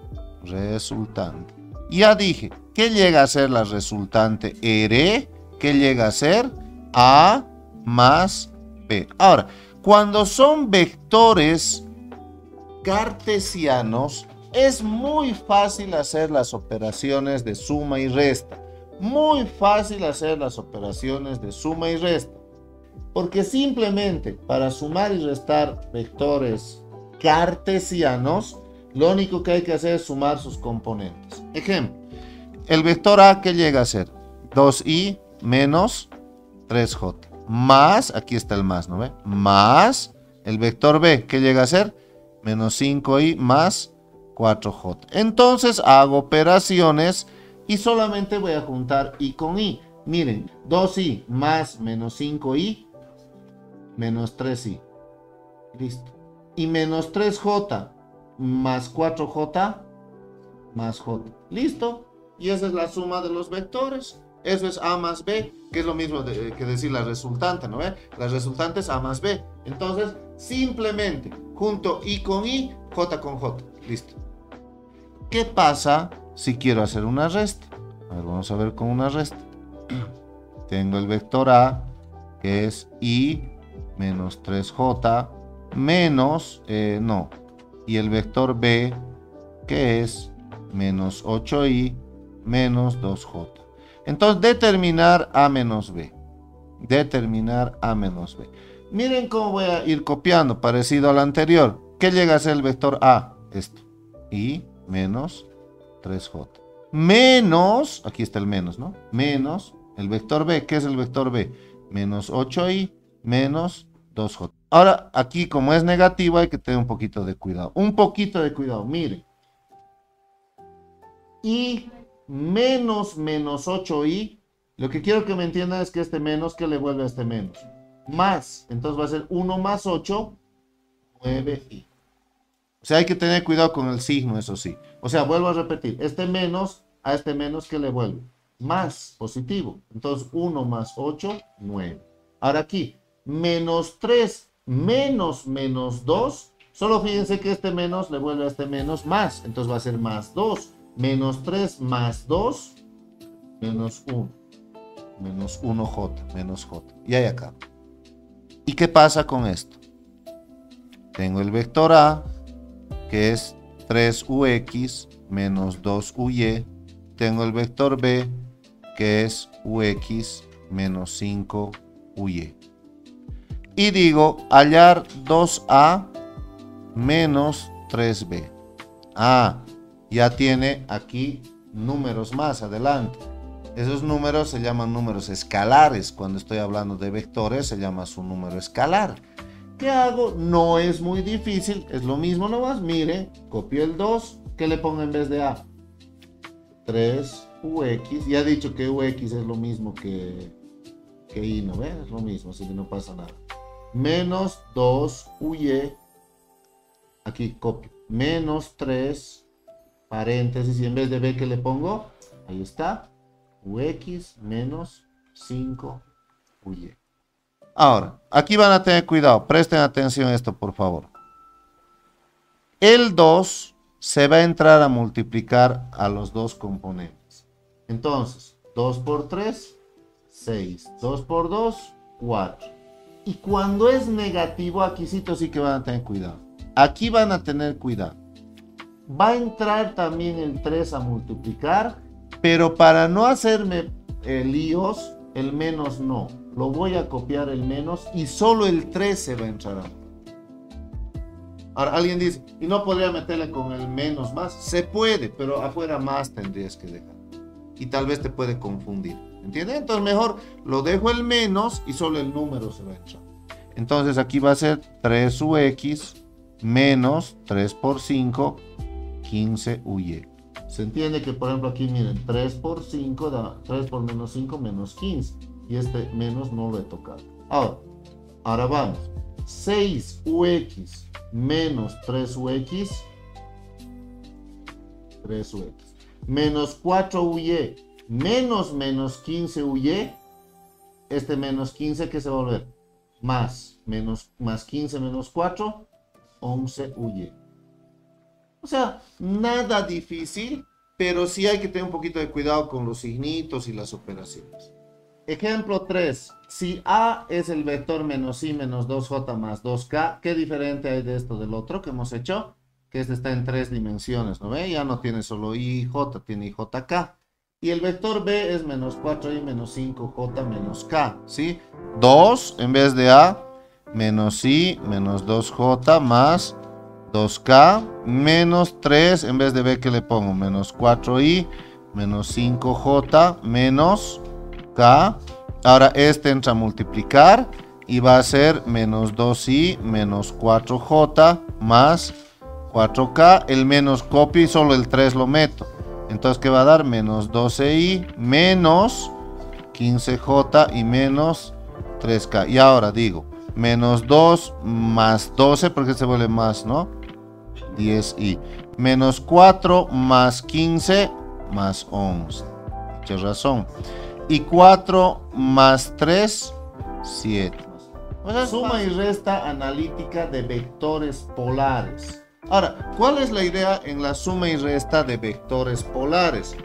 Ya dije, ¿qué llega a ser la resultante? R, ¿qué llega a ser? A más B. Ahora, cuando son vectores cartesianos, es muy fácil hacer las operaciones de suma y resta. Muy fácil hacer las operaciones de suma y resta. Porque simplemente para sumar y restar vectores cartesianos, lo único que hay que hacer es sumar sus componentes. Ejemplo, el vector A, ¿qué llega a ser? 2i menos 3j. Más, aquí está el más, ¿no ve? Más el vector B, ¿qué llega a ser? Menos 5i más 4j. Entonces hago operaciones y solamente voy a juntar i con i. Miren, 2i más menos 5i, menos 3i. Listo. Y menos 3j más 4j más j. Listo. Y esa es la suma de los vectores. Eso es A más B, que es lo mismo que decir la resultante, ¿no ve? La resultante es A más B. Entonces, simplemente junto I con I, J con J. Listo. ¿Qué pasa si quiero hacer una resta? A ver, vamos a ver con una resta. Tengo el vector A, que es I menos 3j menos, no, y el vector b, que es menos 8i menos 2j. Entonces, determinar a menos b. Determinar a menos b. Miren cómo voy a ir copiando, parecido al anterior. ¿Qué llega a ser el vector a? Esto. Y menos 3j. Menos, aquí está el menos, ¿no? Menos el vector b. ¿Qué es el vector b? Menos 8i menos 2j. Ahora, aquí como es negativo hay que tener un poquito de cuidado. Un poquito de cuidado, miren. Y menos 8i, lo que quiero que me entiendan es que este menos, que le vuelve a este menos. Más, entonces va a ser 1 más 8, 9i. O sea, hay que tener cuidado con el signo, eso sí. O sea, vuelvo a repetir, este menos a este menos, que le vuelve más, positivo. Entonces 1 más 8, 9. Ahora aquí, menos 3 menos 2, solo fíjense que este menos le vuelve a este menos más, entonces va a ser más 2. Menos 3 más 2, menos 1. Menos 1j, menos j. Y ahí acá. ¿Y qué pasa con esto? Tengo el vector a, que es 3ux menos 2uy. Tengo el vector b, que es ux menos 5uy. Y digo, hallar 2a menos 3b. Ya tiene aquí números más adelante. Esos números se llaman números escalares. Cuando estoy hablando de vectores se llama su número escalar. ¿Qué hago? No es muy difícil, es lo mismo nomás. Mire, copio el 2, ¿qué le pongo en vez de a? 3ux. Ya he dicho que ux es lo mismo que y, ¿no ves? Es lo mismo, así que no pasa nada. Menos 2uy. Aquí copio. Menos 3, paréntesis, y en vez de b, ¿qué le pongo? Ahí está. Ux menos 5uy. Ahora, aquí van a tener cuidado. Presten atención a esto, por favor. El 2 se va a entrar a multiplicar a los dos componentes. Entonces, 2 por 3, 6. 2 por 2, 4. Y cuando es negativo, aquí sí que van a tener cuidado. Aquí van a tener cuidado. Va a entrar también el 3 a multiplicar, pero para no hacerme líos, el menos no. Lo voy a copiar el menos y solo el 3 se va a entrar. Ahora alguien dice, ¿y no podría meterle con el menos más? Se puede, pero afuera más tendrías que dejar. Y tal vez te puede confundir. ¿Entiendes? Entonces mejor lo dejo el menos y solo el número se va a entrar. Entonces aquí va a ser 3ux menos 3 por 5, 15uy. Se entiende que, por ejemplo, aquí miren, 3 por 5 da 3 por menos 5 menos 15. Y este menos no lo he tocado. Ahora vamos. 6ux menos 3ux. 3ux. Menos 4uy menos 15uy. Este menos 15, ¿qué se va a volver? Más 15 menos 4. 11uy. O sea, nada difícil, pero sí hay que tener un poquito de cuidado con los signitos y las operaciones. Ejemplo 3. Si a es el vector menos i menos 2j más 2k, ¿qué diferente hay de esto del otro que hemos hecho? Que este está en 3 dimensiones, ¿no ve? Ya no tiene solo i y j, tiene i, j, k. Y el vector b es menos 4i menos 5j menos k, ¿sí? 2 en vez de a, menos i menos 2j más 2k, menos 3 en vez de b, ¿qué le pongo? Menos 4i menos 5j menos k. Ahora este entra a multiplicar y va a ser menos 2i menos 4j más 4k. El menos copio y solo el 3 lo meto. Entonces, ¿qué va a dar? Menos 12i menos 15j y menos 3k. Y ahora digo, menos 2 más 12, porque se vuelve más, ¿no? 10i. Menos 4 más 15 más 11. Mucha razón. Y 4 más 3, 7. O sea, suma y resta analítica de vectores polares. Ahora, ¿cuál es la idea en la suma y resta de vectores polares?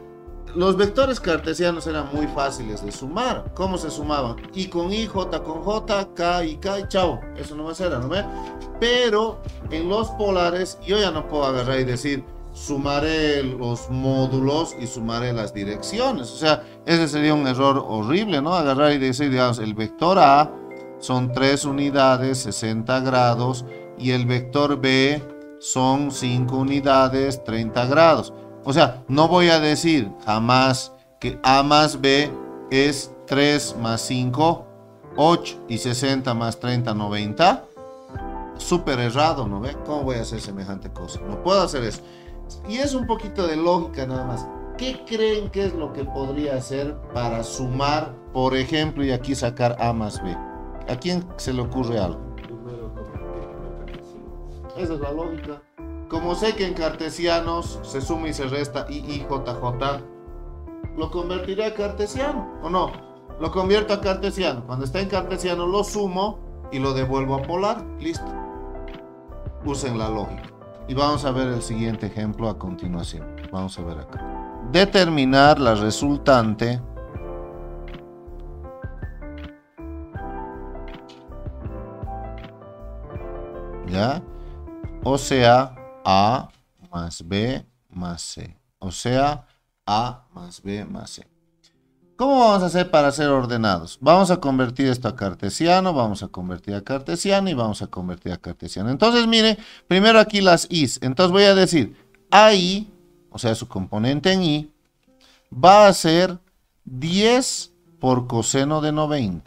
los vectores cartesianos eran muy fáciles de sumar. ¿Cómo se sumaban? I con I, J con J, K y K y chao. Eso nomás era, ¿no ve? Pero en los polares yo ya no puedo agarrar y decir sumaré los módulos y sumaré las direcciones. O sea, ese sería un error horrible, ¿no? Agarrar y decir, digamos, el vector A son 3 unidades, 60 grados, y el vector B son 5 unidades, 30 grados. O sea, no voy a decir jamás que A más B es 3 más 5, 8 y 60 más 30, 90. Súper errado, ¿no ve? ¿Cómo voy a hacer semejante cosa? No puedo hacer eso. Y es un poquito de lógica nada más. ¿Qué creen que es lo que podría hacer para sumar, por ejemplo, y aquí sacar A más B? ¿A quién se le ocurre algo? Esa es la lógica. Como sé que en cartesianos se suma y se resta I, J, J, lo convertiré a cartesiano, ¿o no? Lo convierto a cartesiano. Cuando está en cartesiano lo sumo y lo devuelvo a polar. Listo. Usen la lógica. Y vamos a ver el siguiente ejemplo a continuación. Vamos a ver acá. Determinar la resultante ¿ya? O sea, A más B más C. O sea, A más B más C. ¿Cómo vamos a hacer para ser ordenados? Vamos a convertir esto a cartesiano, vamos a convertir a cartesiano y vamos a convertir a cartesiano. Entonces, mire, primero aquí las i's. Entonces voy a decir, AI, o sea, su componente en I, va a ser 10 por coseno de 90.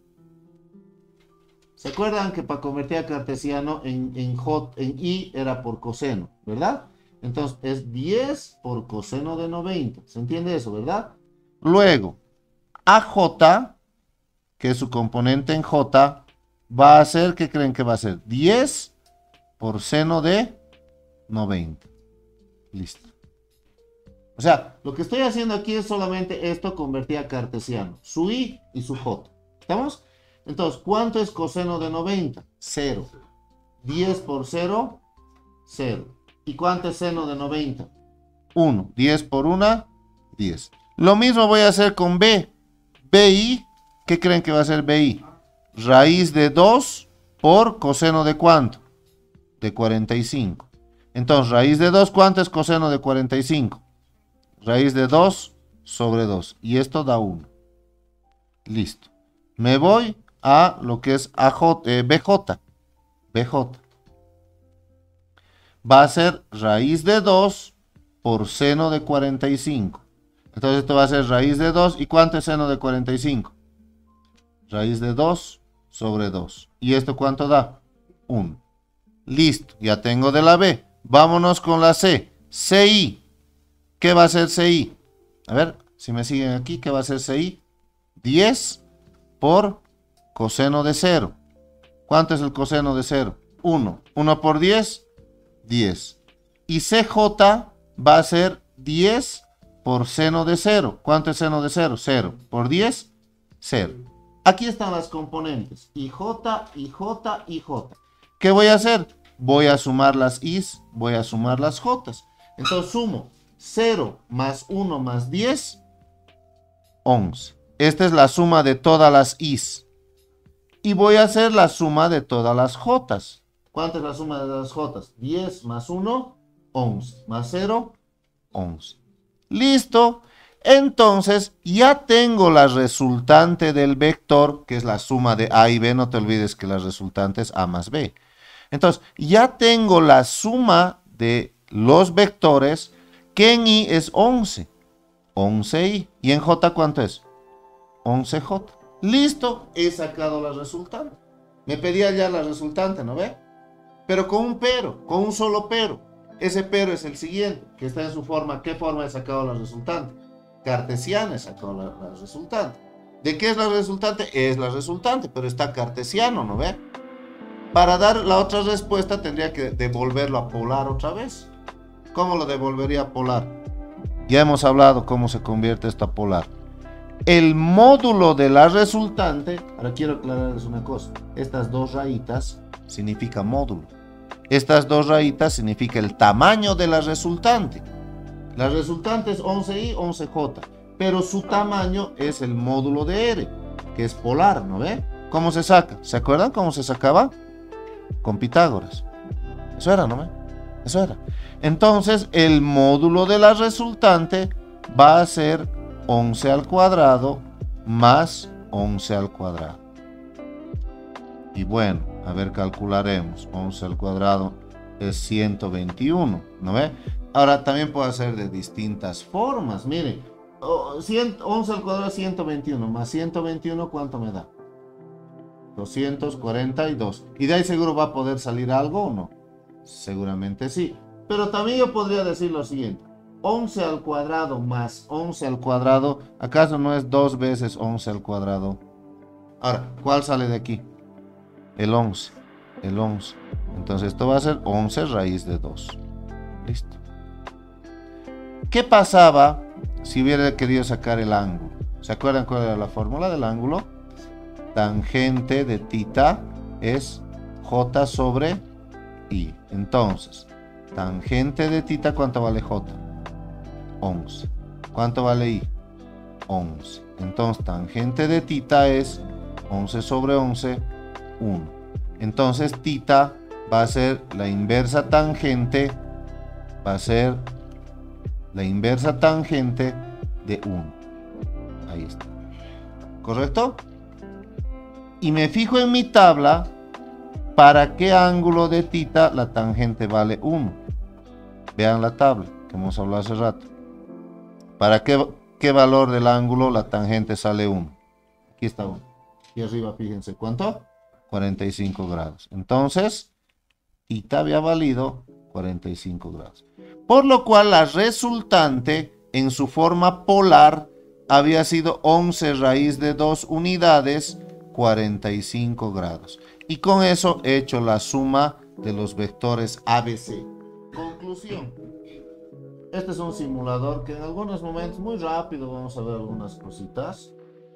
¿Se acuerdan que para convertir a cartesiano en I era por coseno, verdad? Entonces es 10 por coseno de 90. ¿Se entiende eso, verdad? Luego, AJ, que es su componente en J, va a ser, ¿qué creen que va a ser? 10 por seno de 90. Listo. O sea, lo que estoy haciendo aquí es solamente esto convertir a cartesiano. Su I y su J. ¿Estamos? Entonces, ¿cuánto es coseno de 90? 0. 10 por 0, 0. ¿Y cuánto es seno de 90? 1. 10 por 1, 10. Lo mismo voy a hacer con B. BI, ¿qué creen que va a ser BI? Raíz de 2 por coseno de ¿cuánto? De 45. Entonces, raíz de 2, ¿cuánto es coseno de 45? Raíz de 2 sobre 2. Y esto da 1. Listo. Me voy a lo que es BJ. BJ. Va a ser raíz de 2 por seno de 45. Entonces esto va a ser raíz de 2. ¿Y cuánto es seno de 45? Raíz de 2 sobre 2. ¿Y esto cuánto da? 1. Listo, ya tengo de la B. Vámonos con la C. CI. ¿Qué va a ser CI? A ver, si me siguen aquí, ¿qué va a ser CI? 10 por coseno de 0. ¿Cuánto es el coseno de 0? 1. 1 por 10, 10. Y CJ va a ser 10 por seno de 0. ¿Cuánto es seno de 0? 0. Por 10, 0. Aquí están las componentes. IJ, IJ, IJ. ¿Qué voy a hacer? Voy a sumar las I's, voy a sumar las J's. Entonces sumo 0 más 1 más 10, 11. Esta es la suma de todas las I's. Y voy a hacer la suma de todas las J's. ¿Cuánto es la suma de las J's? 10 más 1, 11. Más 0, 11. Listo. Entonces ya tengo la resultante del vector, que es la suma de A y B. No te olvides que la resultante es A más B. Entonces ya tengo la suma de los vectores, que en I es 11. 11I. ¿Y en J cuánto es? 11J. Listo, he sacado la resultante. Me pedía ya la resultante, ¿no ve? Pero con un pero, con un solo pero. Ese pero es el siguiente, que está en su forma. ¿Qué forma he sacado la resultante? Cartesiana he sacado la resultante. ¿De qué es la resultante? Es la resultante, pero está cartesiano, ¿no ve? Para dar la otra respuesta tendría que devolverlo a polar otra vez. ¿Cómo lo devolvería a polar? Ya hemos hablado cómo se convierte esto a polar. El módulo de la resultante, ahora quiero aclararles una cosa, estas dos rayitas significa módulo. Estas dos rayitas significa el tamaño de la resultante. La resultante es 11i, 11j, pero su tamaño es el módulo de R, que es polar, ¿no ve? ¿Cómo se saca? ¿Se acuerdan cómo se sacaba? Con Pitágoras. Eso era, ¿no ve? Eso era. Entonces, el módulo de la resultante va a ser 11 al cuadrado más 11 al cuadrado. Y bueno, a ver, calcularemos. 11 al cuadrado es 121, ¿no ve? Ahora también puede ser de distintas formas. Miren, 11 al cuadrado es 121, más 121, ¿cuánto me da? 242. Y de ahí seguro va a poder salir algo, ¿o no? Seguramente sí. Pero también yo podría decir lo siguiente. 11 al cuadrado más 11 al cuadrado, ¿acaso no es 2 veces 11 al cuadrado? Ahora, ¿cuál sale de aquí? El 11. El 11. Entonces esto va a ser 11 raíz de 2. Listo. ¿Qué pasaba si hubiera querido sacar el ángulo? ¿Se acuerdan cuál era la fórmula del ángulo? Tangente de θ es j sobre i. Entonces, tangente de θ, ¿cuánto vale j? 11. ¿Cuánto vale i? 11. Entonces, tangente de θ es 11 sobre 11, 1. Entonces, θ va a ser la inversa tangente, va a ser la inversa tangente de 1. Ahí está. ¿Correcto? Y me fijo en mi tabla, ¿para qué ángulo de θ la tangente vale 1? Vean la tabla que hemos hablado hace rato. ¿Para qué valor del ángulo la tangente sale 1? Aquí está 1. Y arriba, fíjense, ¿cuánto? 45 grados. Entonces, θ había valido 45 grados. Por lo cual la resultante en su forma polar había sido 11 raíz de 2 unidades, 45 grados. Y con eso he hecho la suma de los vectores ABC. Conclusión. Este es un simulador que en algunos momentos, muy rápido, vamos a ver algunas cositas.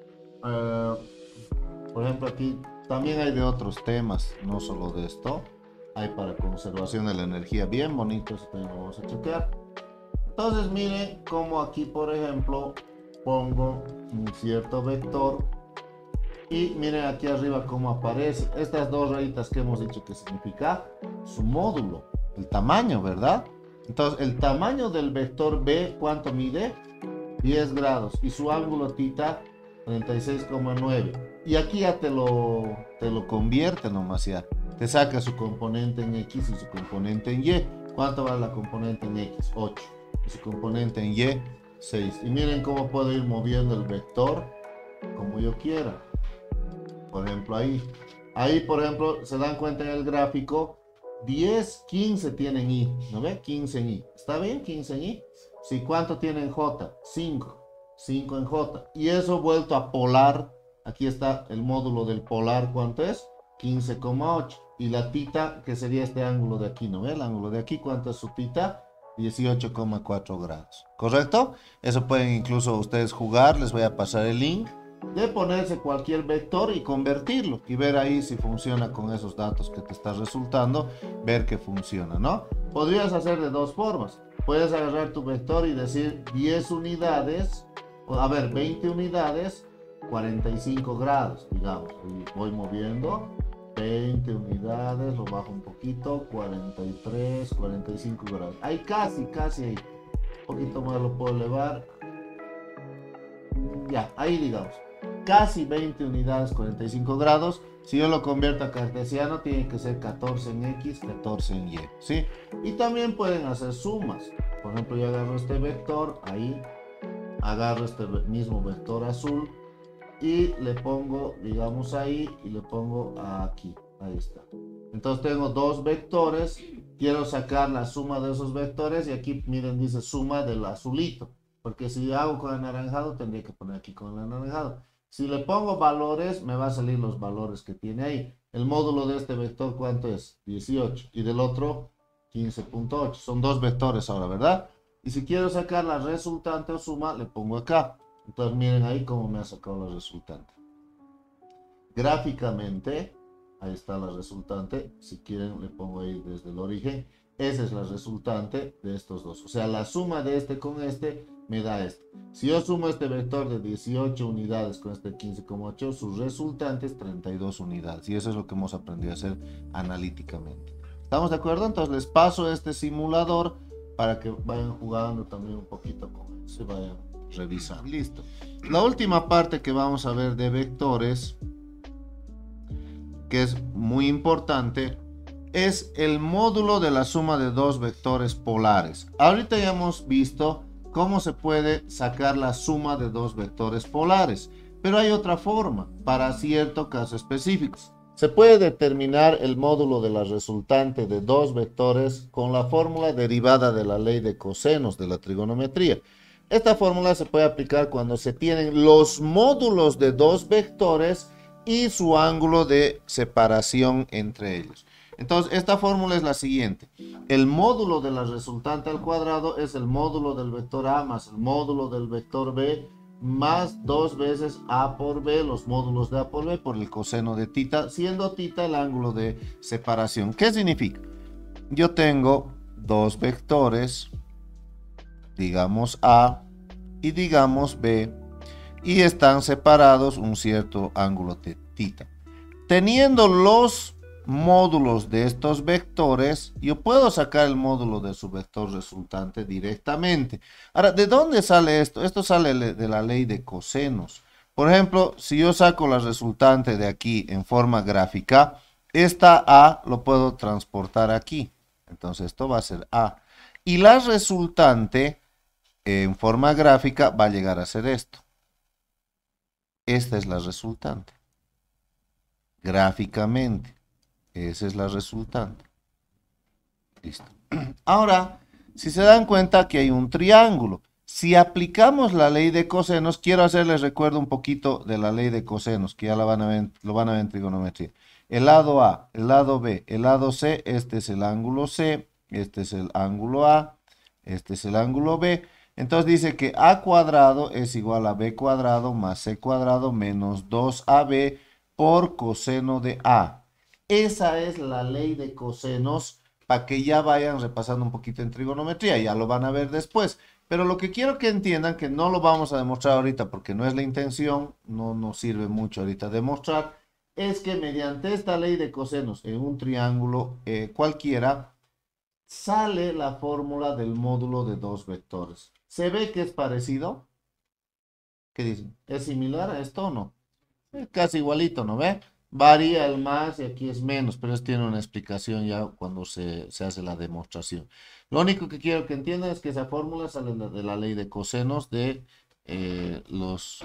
Por ejemplo, aquí también hay de otros temas, no solo de esto. Hay para conservación de la energía, bien bonito, esto también lo vamos a chequear. Entonces miren cómo aquí, por ejemplo, pongo un cierto vector. Y miren aquí arriba cómo aparece. Estas dos rayitas que hemos dicho que significa su módulo, el tamaño, ¿verdad? Entonces el tamaño del vector B, ¿cuánto mide? 10 grados. Y su ángulo θ, 36,9. Y aquí ya te lo convierte nomás ya. Te saca su componente en X y su componente en Y. ¿Cuánto vale la componente en X? 8. Y su componente en Y, 6. Y miren cómo puedo ir moviendo el vector como yo quiera. Por ejemplo, ahí por ejemplo, se dan cuenta en el gráfico, 10, 15 tienen I, ¿no ve? 15 en I. ¿Está bien? 15 en I. Sí, ¿cuánto tienen J? 5. 5 en J. Y eso vuelto a polar. Aquí está el módulo del polar, ¿cuánto es? 15,8. Y la θ, que sería este ángulo de aquí, ¿no ve? El ángulo de aquí, ¿cuánto es su θ? 18,4 grados. ¿Correcto? Eso pueden incluso ustedes jugar. Les voy a pasar el link de ponerse cualquier vector y convertirlo y ver ahí si funciona con esos datos que te está resultando, ver que funciona, ¿no? Podrías hacer de dos formas. Puedes agarrar tu vector y decir 10 unidades, a ver, 20 unidades, 45 grados, digamos. Y voy moviendo, 20 unidades, lo bajo un poquito, 43, 45 grados. Ahí casi ahí. Un poquito más lo puedo elevar. Ya, ahí digamos. Casi 20 unidades, 45 grados. Si yo lo convierto a cartesiano, tiene que ser 14 en X, 14 en Y, ¿sí? Y también pueden hacer sumas. Por ejemplo, yo agarro este vector, ahí. Agarro este mismo vector azul y le pongo, digamos ahí, y le pongo aquí. Ahí está. Entonces tengo dos vectores. Quiero sacar la suma de esos vectores y aquí, miren, dice suma del azulito. Porque si hago con el anaranjado, tendría que poner aquí con el anaranjado. Si le pongo valores, me va a salir los valores que tiene ahí. El módulo de este vector, ¿cuánto es? 18. Y del otro, 15,8. Son dos vectores ahora, ¿verdad? Y si quiero sacar la resultante o suma, le pongo acá. Entonces miren ahí cómo me ha sacado la resultante. Gráficamente, ahí está la resultante. Si quieren, le pongo ahí desde el origen. Esa es la resultante de estos dos. O sea, la suma de este con este me da este. Si yo sumo este vector de 18 unidades con este 15,8, su resultante es 32 unidades. Y eso es lo que hemos aprendido a hacer analíticamente. ¿Estamos de acuerdo? Entonces les paso este simulador para que vayan jugando también un poquito con eso y vayan revisando. Listo. La última parte que vamos a ver de vectores, que es muy importante, es el módulo de la suma de dos vectores polares. Ahorita ya hemos visto cómo se puede sacar la suma de dos vectores polares, pero hay otra forma para cierto caso específico. Se puede determinar el módulo de la resultante de dos vectores con la fórmula derivada de la ley de cosenos de la trigonometría. Esta fórmula se puede aplicar cuando se tienen los módulos de dos vectores y su ángulo de separación entre ellos. Entonces, esta fórmula es la siguiente. El módulo de la resultante al cuadrado es el módulo del vector A más el módulo del vector B más 2 veces A por B, los módulos de A por B, por el coseno de θ, siendo θ el ángulo de separación. ¿Qué significa? Yo tengo dos vectores, digamos A y digamos B, y están separados un cierto ángulo de θ. Teniendo los módulos de estos vectores, yo puedo sacar el módulo de su vector resultante directamente. Ahora, ¿de dónde sale esto? Esto sale de la ley de cosenos. Por ejemplo, si yo saco la resultante de aquí en forma gráfica, esta A lo puedo transportar aquí. Entonces esto va a ser A. Y la resultante en forma gráfica va a llegar a ser esto. Esta es la resultante. Gráficamente. Esa es la resultante. Listo. Ahora, si se dan cuenta que hay un triángulo. Si aplicamos la ley de cosenos, quiero hacerles recuerdo un poquito de la ley de cosenos, que ya lo van a ver en trigonometría. El lado A, el lado B, el lado C, este es el ángulo C, este es el ángulo A, este es el ángulo B. Entonces dice que A cuadrado es igual a B cuadrado más C cuadrado menos 2AB por coseno de A. Esa es la ley de cosenos para que ya vayan repasando un poquito en trigonometría, ya lo van a ver después. Pero lo que quiero que entiendan, que no lo vamos a demostrar ahorita porque no es la intención, no nos sirve mucho ahorita demostrar, es que mediante esta ley de cosenos en un triángulo cualquiera, sale la fórmula del módulo de dos vectores. ¿Se ve que es parecido? ¿Qué dicen? ¿Es similar a esto o no? Es casi igualito, ¿no ve? Varía el más y aquí es menos, pero esto tiene una explicación ya cuando se hace la demostración. Lo único que quiero que entiendan es que esa fórmula sale de la ley de cosenos de los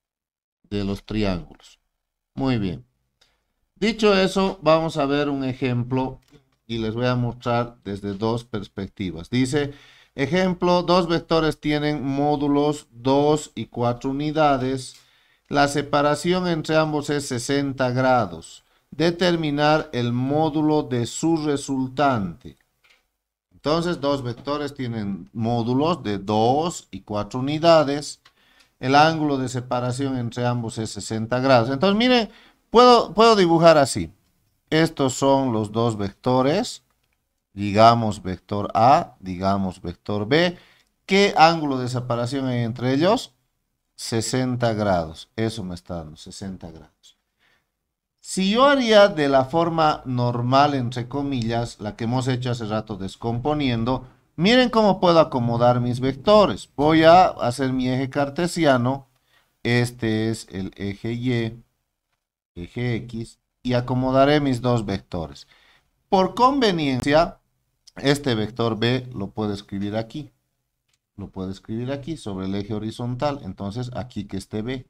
triángulos. Muy bien. Dicho eso, vamos a ver un ejemplo y les voy a mostrar desde dos perspectivas. Dice, ejemplo, dos vectores tienen módulos 2 y 4 unidades. La separación entre ambos es 60 grados. Determinar el módulo de su resultante. Entonces, dos vectores tienen módulos de 2 y 4 unidades. El ángulo de separación entre ambos es 60 grados. Entonces, miren, puedo dibujar así. Estos son los dos vectores. Digamos vector A, digamos vector B. ¿Qué ángulo de separación hay entre ellos? 60 grados. Eso me está dando 60 grados. Si yo haría de la forma normal, entre comillas, la que hemos hecho hace rato descomponiendo, miren cómo puedo acomodar mis vectores. Voy a hacer mi eje cartesiano. Este es el eje Y, eje X, y acomodaré mis dos vectores. Por conveniencia, este vector B lo puedo escribir aquí. Lo puedo escribir aquí sobre el eje horizontal. Entonces, aquí que esté B.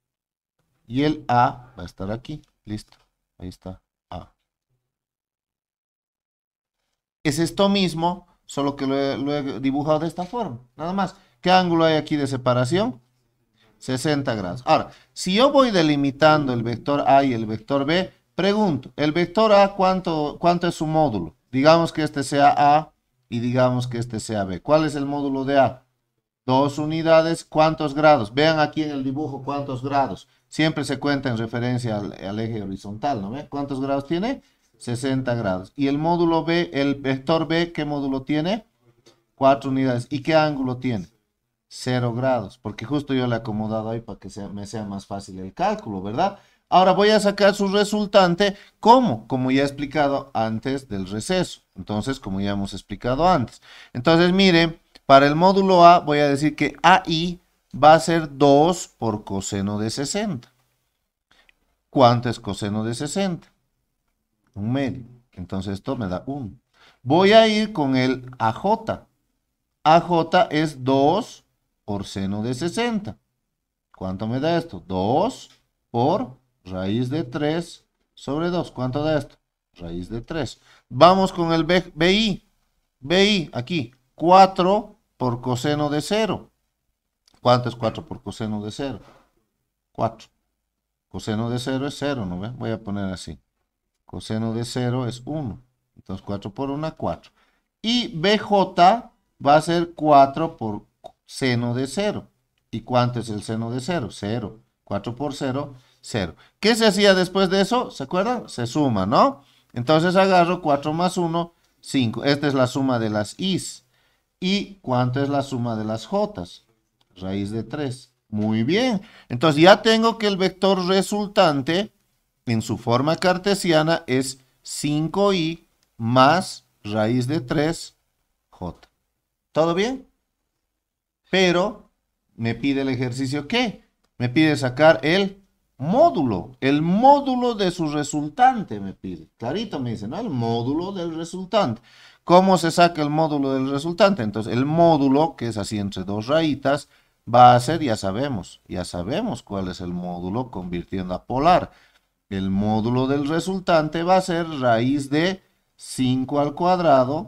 Y el A va a estar aquí. Listo. Ahí está. A. Es esto mismo, solo que lo he dibujado de esta forma. Nada más. ¿Qué ángulo hay aquí de separación? 60 grados. Ahora, si yo voy delimitando el vector A y el vector B, pregunto, ¿el vector A cuánto es su módulo? Digamos que este sea A y digamos que este sea B. ¿Cuál es el módulo de A? 2 unidades, ¿cuántos grados? Vean aquí en el dibujo cuántos grados. Siempre se cuenta en referencia al eje horizontal, ¿no ve? ¿Cuántos grados tiene? 60 grados. Y el módulo B, el vector B, ¿qué módulo tiene? 4 unidades. ¿Y qué ángulo tiene? 0 grados, porque justo yo le he acomodado ahí para que me sea más fácil el cálculo, ¿verdad? Ahora voy a sacar su resultante. ¿Cómo? Como ya he explicado antes del receso. Entonces, como ya hemos explicado antes. Entonces, miren, para el módulo A voy a decir que AI va a ser 2 por coseno de 60. ¿Cuánto es coseno de 60? Un medio. Entonces esto me da 1. Voy a ir con el AJ. AJ es 2 por seno de 60. ¿Cuánto me da esto? 2 por raíz de 3 sobre 2. ¿Cuánto da esto? Raíz de 3. Vamos con el BI. BI, aquí. 4 por coseno de 0. ¿Cuánto es 4 por coseno de 0? 4. Coseno de 0 es 0, ¿no ve? Voy a poner así. Coseno de 0 es 1. Entonces 4 por 1, 4. Y BJ va a ser 4 por seno de 0. ¿Y cuánto es el seno de 0? 0. 4 por 0, 0. ¿Qué se hacía después de eso? ¿Se acuerdan? Se suma, ¿no? Entonces agarro 4 más 1, 5. Esta es la suma de las I's. ¿Y cuánto es la suma de las J's? Raíz de 3. Muy bien. Entonces ya tengo que el vector resultante en su forma cartesiana es 5i más raíz de 3j. ¿Todo bien? Pero me pide el ejercicio ¿qué? Me pide sacar el módulo de su resultante me pide. Clarito me dice, ¿no? El módulo del resultante. ¿Cómo se saca el módulo del resultante? Entonces, el módulo, que es así entre dos rayitas, va a ser, ya sabemos cuál es el módulo convirtiendo a polar. El módulo del resultante va a ser raíz de 5 al cuadrado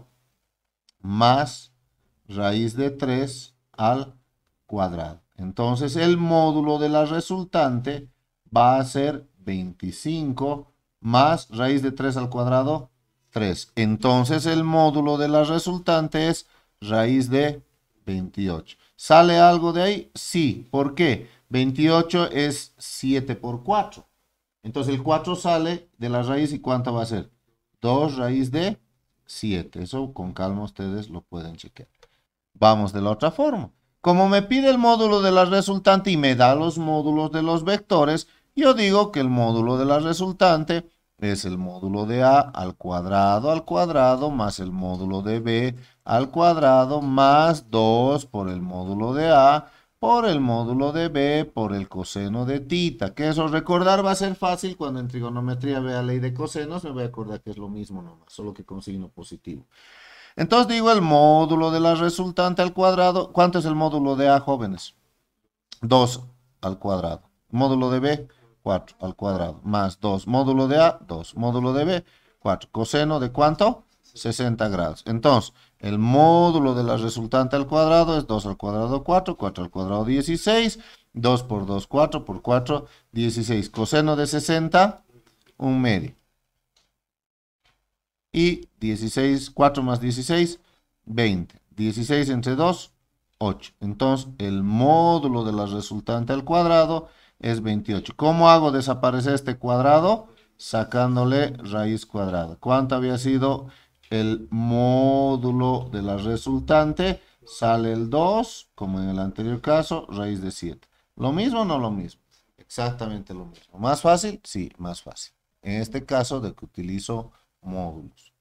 más raíz de 3 al cuadrado. Entonces el módulo de la resultante va a ser 25 más raíz de 3 al cuadrado, 3. Entonces el módulo de la resultante es raíz de 28. ¿Sale algo de ahí? Sí. ¿Por qué? 28 es 7 por 4. Entonces el 4 sale de la raíz y ¿cuánto va a ser? 2 raíz de 7. Eso con calma ustedes lo pueden chequear. Vamos de la otra forma. Como me pide el módulo de la resultante y me da los módulos de los vectores, yo digo que el módulo de la resultante es el módulo de A al cuadrado más el módulo de B al cuadrado más 2 por el módulo de A por el módulo de B por el coseno de tita. Que eso recordar va a ser fácil cuando en trigonometría vea ley de cosenos, me voy a acordar que es lo mismo nomás, solo que con signo positivo. Entonces digo el módulo de la resultante al cuadrado. ¿Cuánto es el módulo de A, jóvenes? 2 al cuadrado. Módulo de B, 4 al cuadrado. Más 2. Módulo de A, 2. Módulo de B, 4. Coseno de ¿cuánto? 60 grados. Entonces, el módulo de la resultante al cuadrado es 2 al cuadrado, 4. 4 al cuadrado, 16. 2 por 2, 4 por 4, 16. Coseno de 60, un medio. Y 16, 4 más 16, 20. 16 entre 2, 8. Entonces, el módulo de la resultante al cuadrado es 28. ¿Cómo hago desaparecer este cuadrado? Sacándole raíz cuadrada. ¿Cuánto había sido el módulo de la resultante? Sale el 2, como en el anterior caso, raíz de 7. ¿Lo mismo o no lo mismo? Exactamente lo mismo. ¿Más fácil? Sí, más fácil. En este caso de que utilizo módulos.